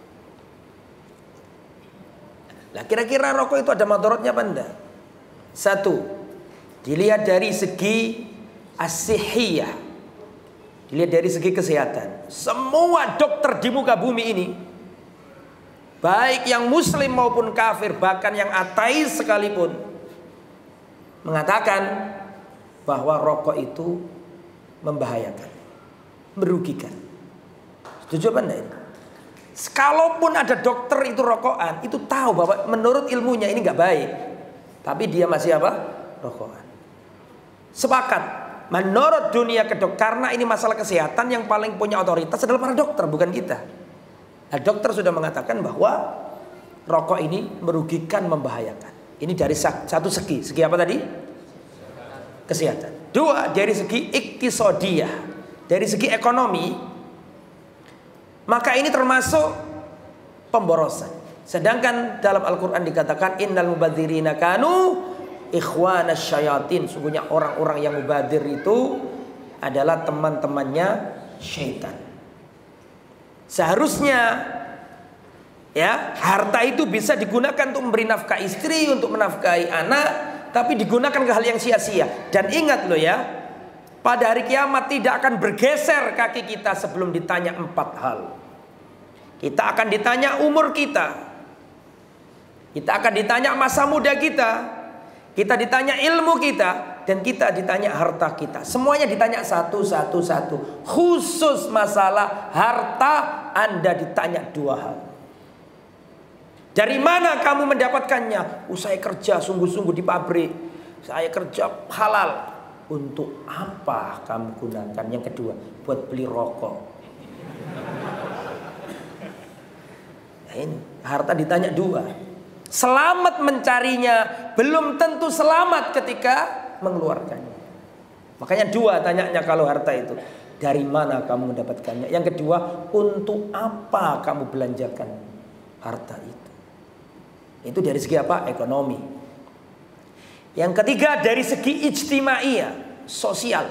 Lah kira-kira rokok itu ada madharatnya apa enggak? Satu, dilihat dari segi as-sihhiyah. Dilihat dari segi kesehatan. Semua dokter di muka bumi ini, baik yang muslim maupun kafir, bahkan yang ateis sekalipun, mengatakan bahwa rokok itu membahayakan, merugikan. Setuju apa enggak ini? Kalaupun ada dokter itu rokokan, itu tahu bahwa menurut ilmunya ini nggak baik, tapi dia masih apa? Rokokan. Sepakat. Menurut dunia kedok, karena ini masalah kesehatan, yang paling punya otoritas adalah para dokter, bukan kita. Nah, dokter sudah mengatakan bahwa rokok ini merugikan, membahayakan. Ini dari satu segi. Segi apa tadi? Kesehatan. Dua, dari segi iktisodiyah, dari segi ekonomi, maka ini termasuk pemborosan. Sedangkan dalam Al-Quran dikatakan innal mubadzirina kanu ikhwana syayatin. Sungguhnya orang-orang yang mubadir itu adalah teman-temannya syaitan. Seharusnya ya, harta itu bisa digunakan untuk memberi nafkah istri, untuk menafkahi anak, tapi digunakan ke hal yang sia-sia. Dan ingat loh ya, pada hari kiamat tidak akan bergeser kaki kita sebelum ditanya 4 hal. Kita akan ditanya umur kita, kita akan ditanya masa muda kita, kita ditanya ilmu kita, dan kita ditanya harta kita. Semuanya ditanya satu. Khusus masalah harta Anda ditanya 2 hal. Dari mana kamu mendapatkannya? Saya kerja sungguh-sungguh di pabrik, saya kerja halal. Untuk apa kamu gunakan? Yang kedua, buat beli rokok. Nah, ini harta ditanya 2. Selamat mencarinya, belum tentu selamat ketika mengeluarkannya. Makanya 2 tanyanya kalau harta itu. Dari mana kamu mendapatkannya? Yang kedua, untuk apa kamu belanjakan harta itu? Itu dari segi apa? Ekonomi. Yang ketiga, dari segi ijtimaiyah, sosial.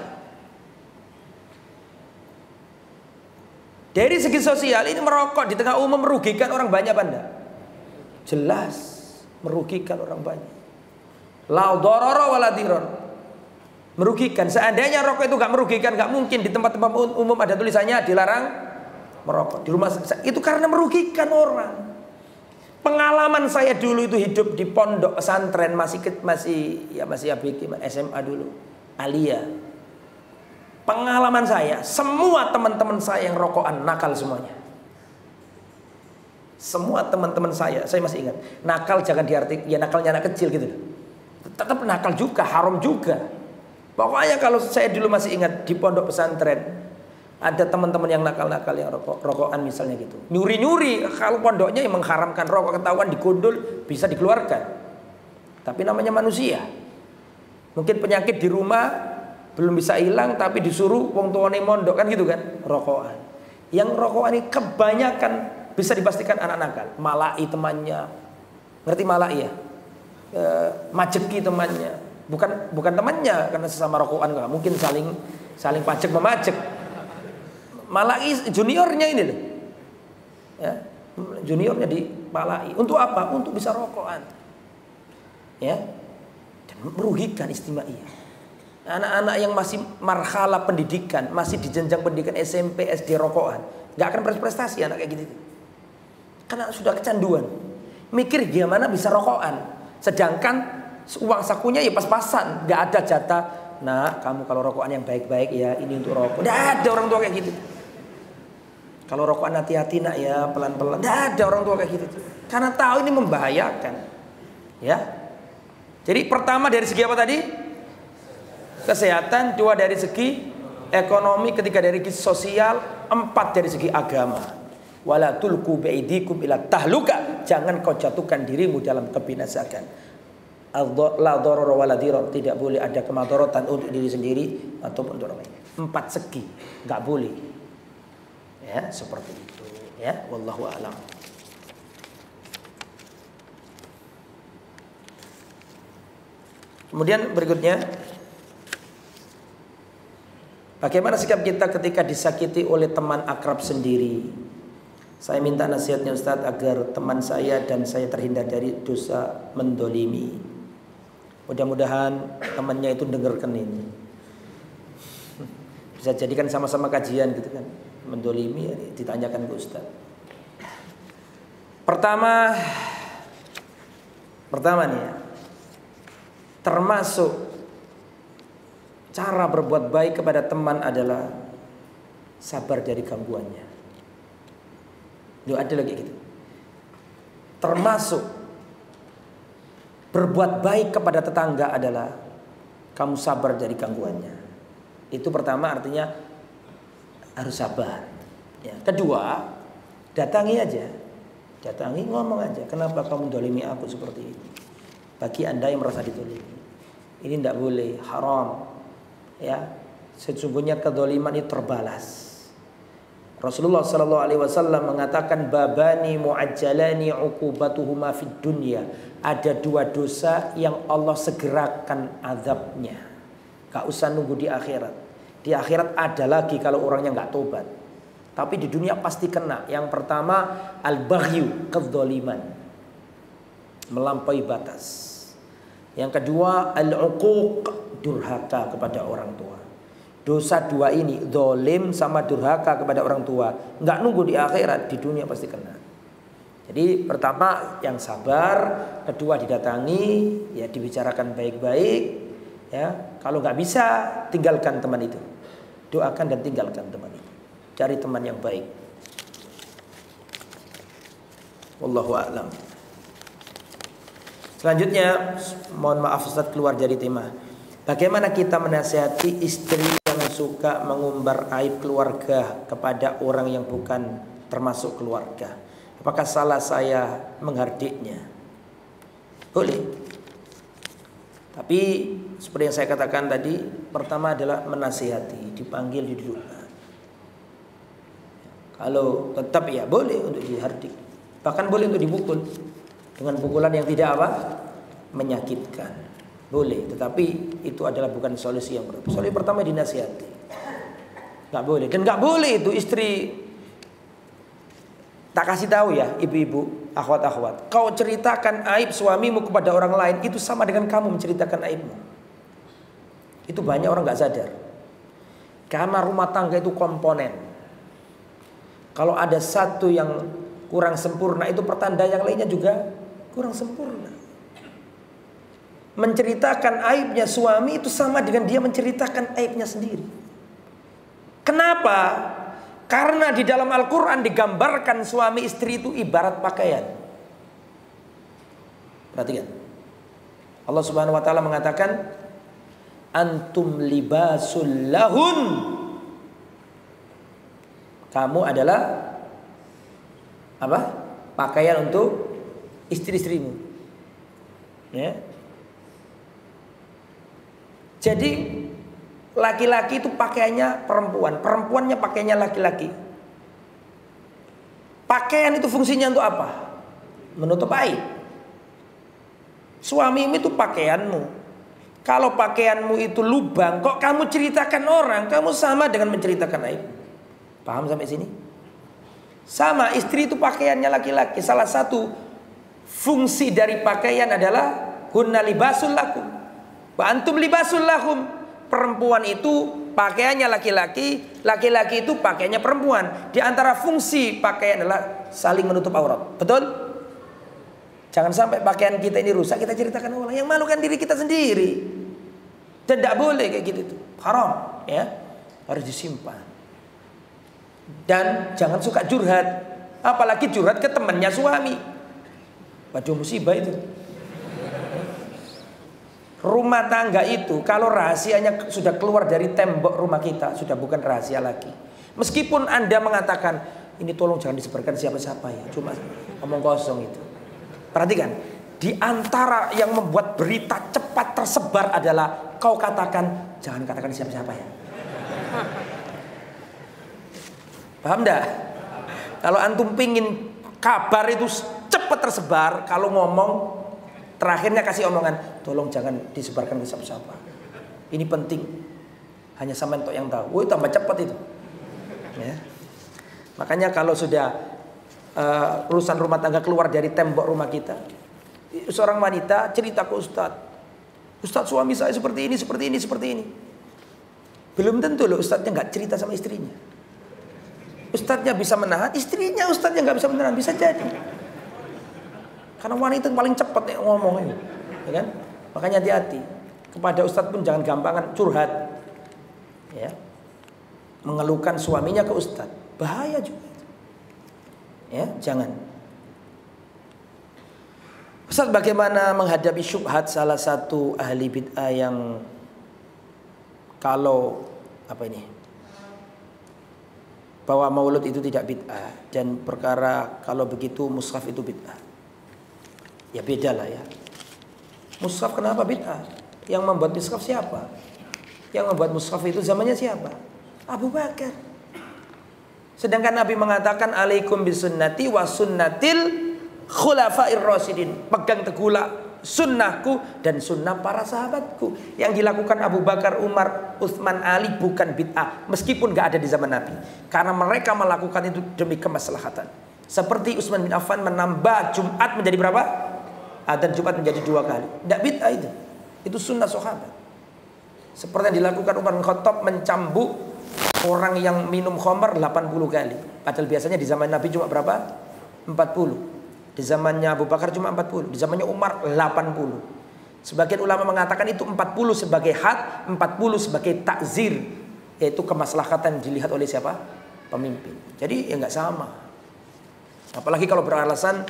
Dari segi sosial, ini merokok di tengah umum merugikan orang banyak apa enggak? Jelas merugikan orang banyak. La dharara wa la dirar. Merugikan. Seandainya rokok itu gak merugikan, gak mungkin di tempat-tempat umum ada tulisannya dilarang merokok. Di rumah itu karena merugikan orang. Pengalaman saya dulu itu hidup di pondok pesantren, masih ABG, SMA dulu, Alia. Pengalaman saya, semua teman-teman saya yang rokokan nakal semuanya. Semua teman-teman saya masih ingat. Nakal jangan diartikan ya nakalnya anak kecil gitu. Tetap nakal juga, haram juga. Pokoknya kalau saya dulu masih ingat di pondok pesantren, ada teman-teman yang nakal-nakal yang rokokan misalnya gitu. Nyuri-nyuri, kalau pondoknya yang mengharamkan rokok, ketahuan digundul, bisa dikeluarkan. Tapi namanya manusia. Mungkin penyakit di rumah belum bisa hilang, tapi disuruh wong tuane mondok kan gitu kan, rokokan. Yang rokokan ini kebanyakan bisa dipastikan anak nakal. Malai temannya, ngerti malai ya? Majeki temannya, bukan temannya karena sesama rokokan nggak mungkin saling pajak memajek. Malai juniornya ini loh, ya, juniornya di malai. Untuk apa? Untuk bisa rokokan, ya, dan merugikan istimewa. Anak-anak yang masih marhala pendidikan, masih di jenjang pendidikan SMP, SD rokokan, nggak akan berprestasi anak kayak gitu. Karena sudah kecanduan, mikir gimana bisa rokokan, sedangkan uang sakunya ya pas-pasan, nggak ada jatah. Nah, kamu kalau rokokan yang baik-baik ya, ini untuk rokok. Nggak ada orang tua kayak gitu. Kalau rokokan hati-hati nak ya, pelan-pelan. Nggak ada orang tua kayak gitu. Karena tahu ini membahayakan, ya. Jadi pertama dari segi apa tadi? Kesehatan. 2 dari segi ekonomi. 3 dari segi sosial. 4 dari segi agama. Wala tulqu biaidikum ila tahluka. Jangan kau jatuhkan dirimu dalam kebinasaan. La dharara wala dirar, tidak boleh ada kemadharatan untuk diri sendiri ataupun untuk orang lain. 4 segi, enggak boleh. Ya, seperti itu. Ya, wallahu a'lam. Kemudian berikutnya, bagaimana sikap kita ketika disakiti oleh teman akrab sendiri? Saya minta nasihatnya Ustadz agar teman saya dan saya terhindar dari dosa mendolimi. Mudah-mudahan temannya itu dengarkan ini. Bisa jadikan sama-sama kajian gitu kan. Mendolimi ya, ditanyakan ke Ustadz. Pertama nih ya, termasuk cara berbuat baik kepada teman adalah sabar dari gangguannya. Loh, ada lagi gitu. Termasuk berbuat baik kepada tetangga adalah kamu sabar dari gangguannya. Itu pertama, artinya harus sabar. Ya. Kedua, datangi aja. Datangi, ngomong aja. Kenapa kamu dolimi aku seperti ini? Bagi Anda yang merasa ditolimi, ini tidak boleh, haram. Ya, sesungguhnya kedoliman itu terbalas. Rasulullah SAW mengatakan babani mu'ajjalani uqubatuhuma fid dunya. Ada 2 dosa yang Allah segerakan azabnya. Gak usah nunggu di akhirat. Di akhirat ada lagi kalau orangnya gak tobat. Tapi di dunia pasti kena. Yang pertama al-baghyu, kedzaliman, melampaui batas. Yang kedua al-uquq, durhaka kepada orang tua. Dosa 2 ini, zalim sama durhaka kepada orang tua, nggak nunggu di akhirat, di dunia pasti kena. Jadi pertama yang sabar, kedua didatangi, ya dibicarakan baik-baik, ya. Kalau nggak bisa, tinggalkan teman itu. Doakan dan tinggalkan teman itu. Cari teman yang baik. Wallahu a'lam. Selanjutnya, mohon maaf Ustaz keluar dari tema. Bagaimana kita menasihati istri yang suka mengumbar aib keluarga kepada orang yang bukan termasuk keluarga? Apakah salah saya menghardiknya? Boleh. Tapi seperti yang saya katakan tadi, pertama adalah menasihati, dipanggil, didudukkan. Kalau tetap ya boleh untuk dihardik. Bahkan boleh untuk dipukul dengan pukulan yang tidak apa? Menyakitkan. Boleh, tetapi itu adalah bukan solusi yang pertama. Solusi pertama dinasihati. Enggak boleh. Dan enggak boleh itu istri, tak kasih tahu ya ibu-ibu, akhwat-akhwat, kau ceritakan aib suamimu kepada orang lain, itu sama dengan kamu menceritakan aibmu. Itu banyak orang enggak sadar. Karena rumah tangga itu komponen. Kalau ada satu yang kurang sempurna, itu pertanda yang lainnya juga kurang sempurna. Menceritakan aibnya suami itu sama dengan dia menceritakan aibnya sendiri. Kenapa? Karena di dalam Al-Quran digambarkan suami istri itu ibarat pakaian. Perhatikan. Allah Subhanahu wa ta'ala mengatakan antum libasul lahun. Kamu adalah apa? Pakaian untuk istri-istrimu. Ya. Jadi laki-laki itu pakaiannya perempuan, perempuannya pakaiannya laki-laki. Pakaian itu fungsinya untuk apa? Menutup aib. Suamimu itu pakaianmu. Kalau pakaianmu itu lubang, kok kamu ceritakan orang, kamu sama dengan menceritakan aib. Paham sampai sini? Sama, istri itu pakaiannya laki-laki. Salah satu fungsi dari pakaian adalah hunna libasul lakum wa antum libasul lahum. Perempuan itu pakaiannya laki-laki, laki-laki itu pakaiannya perempuan. Di antara fungsi pakaian adalah saling menutup aurat. Betul? Jangan sampai pakaian kita ini rusak, kita ceritakan orang. Yang malukan diri kita sendiri. Dan tidak boleh kayak gitu tuh. Haram, ya. Harus disimpan. Dan jangan suka curhat. Apalagi curhat ke temannya suami. Waduh, musibah itu. Rumah tangga itu kalau rahasianya sudah keluar dari tembok rumah kita, sudah bukan rahasia lagi. Meskipun Anda mengatakan, ini tolong jangan disebarkan siapa-siapa ya, cuma omong kosong itu. Perhatikan, Di antara yang membuat berita cepat tersebar adalah kau katakan, jangan katakan siapa-siapa ya. Paham enggak? Kalau antum pingin kabar itu cepat tersebar, kalau ngomong terakhirnya kasih omongan, tolong jangan disebarkan ke siapa-siapa. Ini penting. Hanya sampean yang tahu. Woi, tambah cepat itu. Ya. Makanya kalau sudah urusan rumah tangga keluar dari tembok rumah kita, seorang wanita cerita ke Ustadz, Ustadz suami saya seperti ini, seperti ini, seperti ini. Belum tentu loh Ustadznya nggak cerita sama istrinya. Ustadznya bisa menahan, istrinya Ustadznya nggak bisa menahan, bisa jadi. Karena wanita paling cepat nih ngomong ini, ya kan? Makanya hati-hati. Kepada Ustadz pun jangan gampangan curhat, ya, mengeluhkan suaminya ke Ustadz, bahaya juga. Ya, jangan. Ustadz, bagaimana menghadapi syubhat salah satu ahli bid'ah yang kalau bahwa maulud itu tidak bid'ah dan perkara kalau begitu mushaf itu bid'ah. Ya beda lah ya. Mushaf kenapa bid'ah? Yang membuat mushaf siapa? Yang membuat mushaf itu zamannya siapa? Abu Bakar. Sedangkan Nabi mengatakan alaikum bisunnati wa sunnatil khulafair rasyidin. Pegang teguhlah sunnahku dan sunnah para sahabatku. Yang dilakukan Abu Bakar, Umar, Utsman, Ali bukan bid'ah, meskipun gak ada di zaman Nabi. Karena mereka melakukan itu demi kemaslahatan. Seperti Utsman bin Affan menambah Jumat menjadi berapa? Adzan Jumat menjadi 2 kali. Tidak bid'ah itu. Itu sunnah sahabat. Seperti yang dilakukan Umar bin Khattab mencambuk orang yang minum khamar 80 kali. Padahal biasanya di zaman Nabi cuma berapa? 40. Di zamannya Abu Bakar cuma 40. Di zamannya Umar 80. Sebagian ulama mengatakan itu 40 sebagai had, 40 sebagai takzir, yaitu kemaslahatan dilihat oleh siapa? Pemimpin. Jadi ya nggak sama. Apalagi kalau beralasan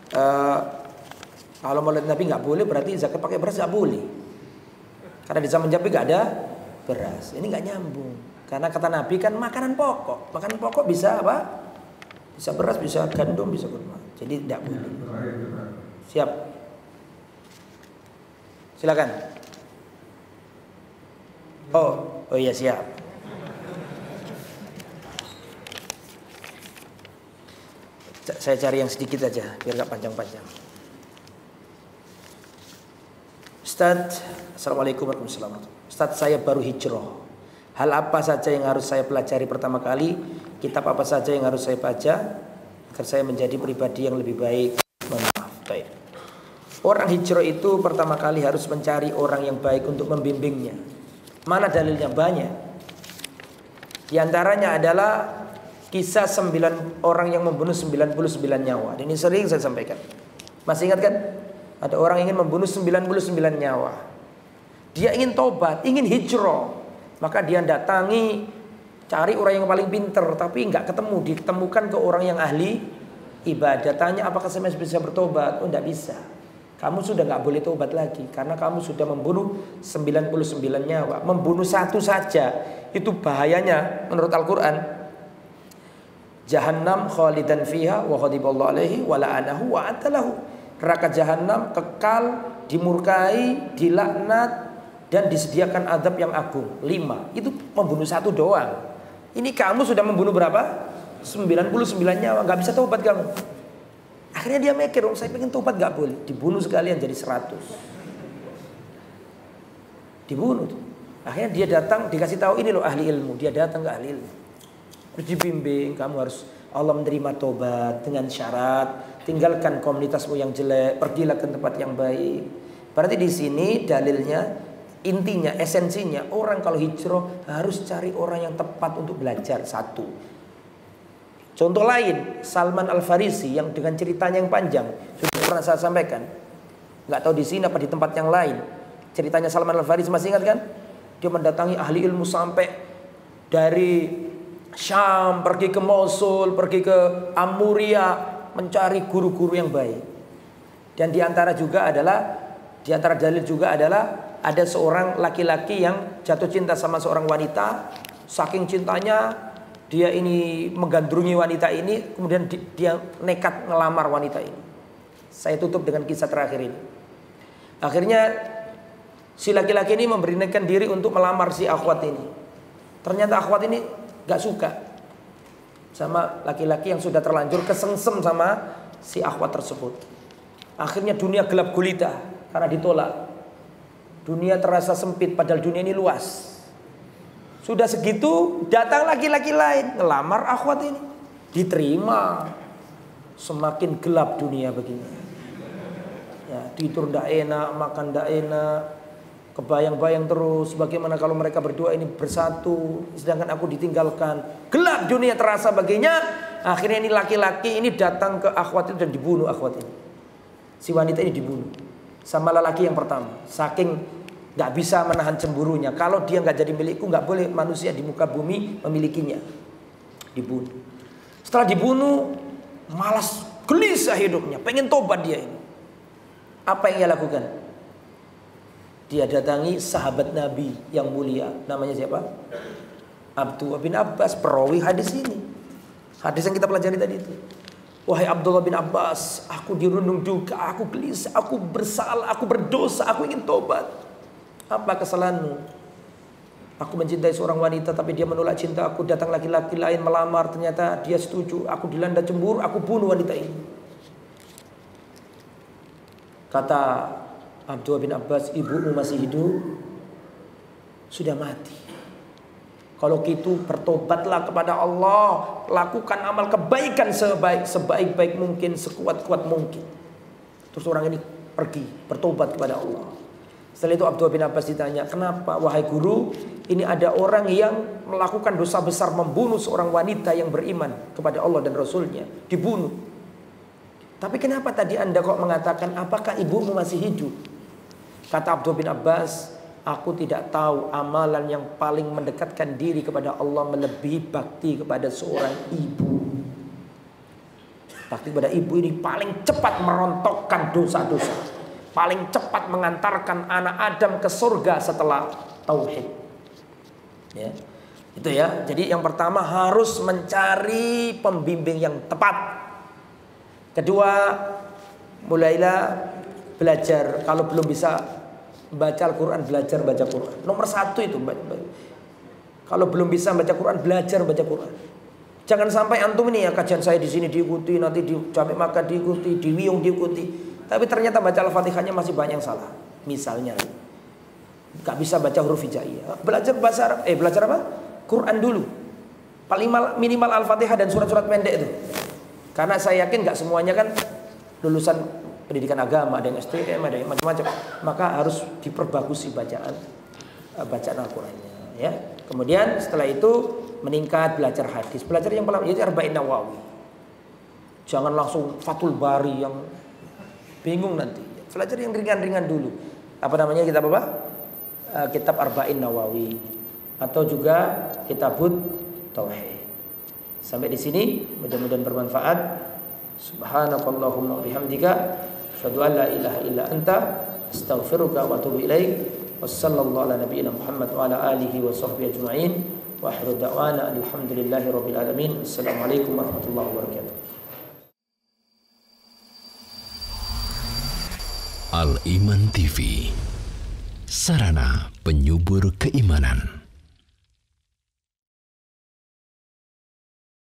kalau maulid Nabi nggak boleh, berarti zakat pakai beras nggak boleh. Karena di zaman Nabi nggak ada beras. Ini nggak nyambung. Karena kata Nabi kan makanan pokok. Makanan pokok bisa apa? Bisa beras, bisa gandum, bisa kurma. Jadi tidak boleh. Siap. Silakan. Oh iya siap. Saya cari yang sedikit aja biar nggak panjang-panjang. Ustadz, assalamualaikum warahmatullahi wabarakatuh. Ustadz, saya baru hijrah. Hal apa saja yang harus saya pelajari pertama kali? Kitab apa saja yang harus saya baca agar saya menjadi pribadi yang lebih baik? Maaf, baik. Orang hijrah itu pertama kali harus mencari orang yang baik untuk membimbingnya. Mana dalilnya? Banyak. Di antaranya adalah kisah 9 orang yang membunuh 99 nyawa. Ini sering saya sampaikan. Masih ingat kan? Ada orang ingin membunuh 99 nyawa. Dia ingin tobat, ingin hijrah. Maka dia datangi, cari orang yang paling pinter, tapi nggak ketemu. Ditemukan ke orang yang ahli ibadah. Tanya, apakah saya masih bisa bertobat? Oh, nggak bisa. Kamu sudah nggak boleh tobat lagi karena kamu sudah membunuh 99 nyawa. Membunuh satu saja itu bahayanya menurut Al-Quran. Jahannam khalidan fiha wa ghadiballahu alaihi wa la'anahu wa atalahu. Neraka jahanam kekal, dimurkai, dilaknat dan disediakan azab yang agung. 5. Itu membunuh satu doang. Ini kamu sudah membunuh berapa? 99 nyawa, nggak bisa tobat kamu. Akhirnya dia mikir, saya pengen tobat nggak boleh. Dibunuh sekalian jadi 100. Dibunuh. Akhirnya dia datang, dikasih tahu ini loh ahli ilmu. Dia datang ke ahli ilmu. Terus dibimbing, kamu harus Allah menerima tobat dengan syarat tinggalkan komunitasmu yang jelek, pergilah ke tempat yang baik. Berarti di sini dalilnya, intinya, esensinya, orang kalau hijrah harus cari orang yang tepat untuk belajar. 1. Contoh lain, Salman Al-Farisi yang dengan ceritanya yang panjang sudah pernah saya sampaikan. Nggak tahu di sini apa di tempat yang lain. Ceritanya Salman Al-Farisi masih ingat kan? Dia mendatangi ahli ilmu sampai dari Syam, pergi ke Mosul, pergi ke Amuria, mencari guru-guru yang baik. Dan di antara dalil juga adalah ada seorang laki-laki yang jatuh cinta sama seorang wanita. Saking cintanya dia ini menggandrungi wanita ini, kemudian dia nekat ngelamar wanita ini. Saya tutup dengan kisah terakhir ini. Akhirnya si laki-laki ini memberanikan diri untuk melamar si akhwat ini. Ternyata akhwat ini gak suka sama laki-laki yang sudah terlanjur kesengsem sama si akhwat tersebut. Akhirnya dunia gelap gulita karena ditolak. Dunia terasa sempit padahal dunia ini luas. Sudah segitu datang laki-laki lain ngelamar akhwat ini. Diterima. Semakin gelap dunia begini. Ya, tidur ndak enak, makan ndak enak, kebayang-bayang terus bagaimana kalau mereka berdua ini bersatu sedangkan aku ditinggalkan. Gelap dunia terasa baginya. Akhirnya ini laki-laki ini datang ke akhwat itu dan dibunuh akhwat ini. Si wanita ini dibunuh sama lelaki yang pertama. Saking nggak bisa menahan cemburunya. Kalau dia nggak jadi milikku, nggak boleh manusia di muka bumi memilikinya. Dibunuh. Setelah dibunuh, malas gelisah hidupnya, pengen tobat dia ini. Apa yang ia lakukan? Dia datangi sahabat Nabi yang mulia. Namanya siapa? Abdullah bin Abbas, perawi hadis ini. Hadis yang kita pelajari tadi itu. Wahai Abdullah bin Abbas, aku dirundung juga, aku gelisah, aku bersalah, aku berdosa, aku ingin tobat. Apa kesalahanmu? Aku mencintai seorang wanita tapi dia menolak cinta aku. Datang laki-laki lain melamar, ternyata dia setuju. Aku dilanda cemburu, aku bunuh wanita ini. Kata Abdullah bin Abbas, ibumu masih hidup? Sudah mati. Kalau gitu bertobatlah kepada Allah, lakukan amal kebaikan sebaik-baik mungkin, sekuat-kuat mungkin. Terus orang ini pergi bertobat kepada Allah. Setelah itu Abdullah bin Abbas ditanya, kenapa wahai guru, ini ada orang yang melakukan dosa besar membunuh seorang wanita yang beriman kepada Allah dan Rasulnya, dibunuh. Tapi kenapa tadi Anda kok mengatakan apakah ibumu masih hidup? Kata Abdullah bin Abbas, aku tidak tahu amalan yang paling mendekatkan diri kepada Allah melebihi bakti kepada seorang ibu. Bakti kepada ibu ini paling cepat merontokkan dosa-dosa, paling cepat mengantarkan anak Adam ke surga setelah tauhid. Ya. Itu ya. Jadi yang pertama harus mencari pembimbing yang tepat. Kedua, mulailah belajar. Kalau belum bisa baca Al-Quran, belajar baca Quran. Nomor satu itu. Kalau belum bisa baca Quran, belajar baca Quran. Jangan sampai antum ini ya, kajian saya di sini diikuti, nanti di Jami' Makkah diikuti, di Wiyung diikuti, tapi ternyata baca Al-Fatihahnya masih banyak yang salah. Misalnya, gak bisa baca huruf hijaiyah. Belajar bahasa Arab, belajar apa? Quran dulu. Paling minimal Al-Fatihah dan surat-surat pendek itu. Karena saya yakin gak semuanya kan lulusan pendidikan agama, ada yang STM, ada yang macam-macam. Maka harus diperbagusi bacaan Al-Qurannya. Ya. Kemudian setelah itu meningkat belajar hadis. Belajar yang pertama yaitu Arba'in Nawawi. Jangan langsung Fathul Bari yang bingung nanti. Belajar yang ringan-ringan dulu. Apa namanya kitab apa? Kitab Arba'in Nawawi. Atau juga Kitabut Tauhid. Sampai di sini mudah-mudahan bermanfaat. Subhanakallahumma bihamdika asyhadu an la ilaha illa anta astaghfiruka wa atubu ilaik. Wassallallahu ala nabiyyina Muhammad wa ala alihi wa sahbihi ajma'in. Wa akhiru da'wana alhamdulillahi rabbil alamin. Assalamualaikum warahmatullahi wabarakatuh. Al-Iman TV, sarana penyubur keimanan.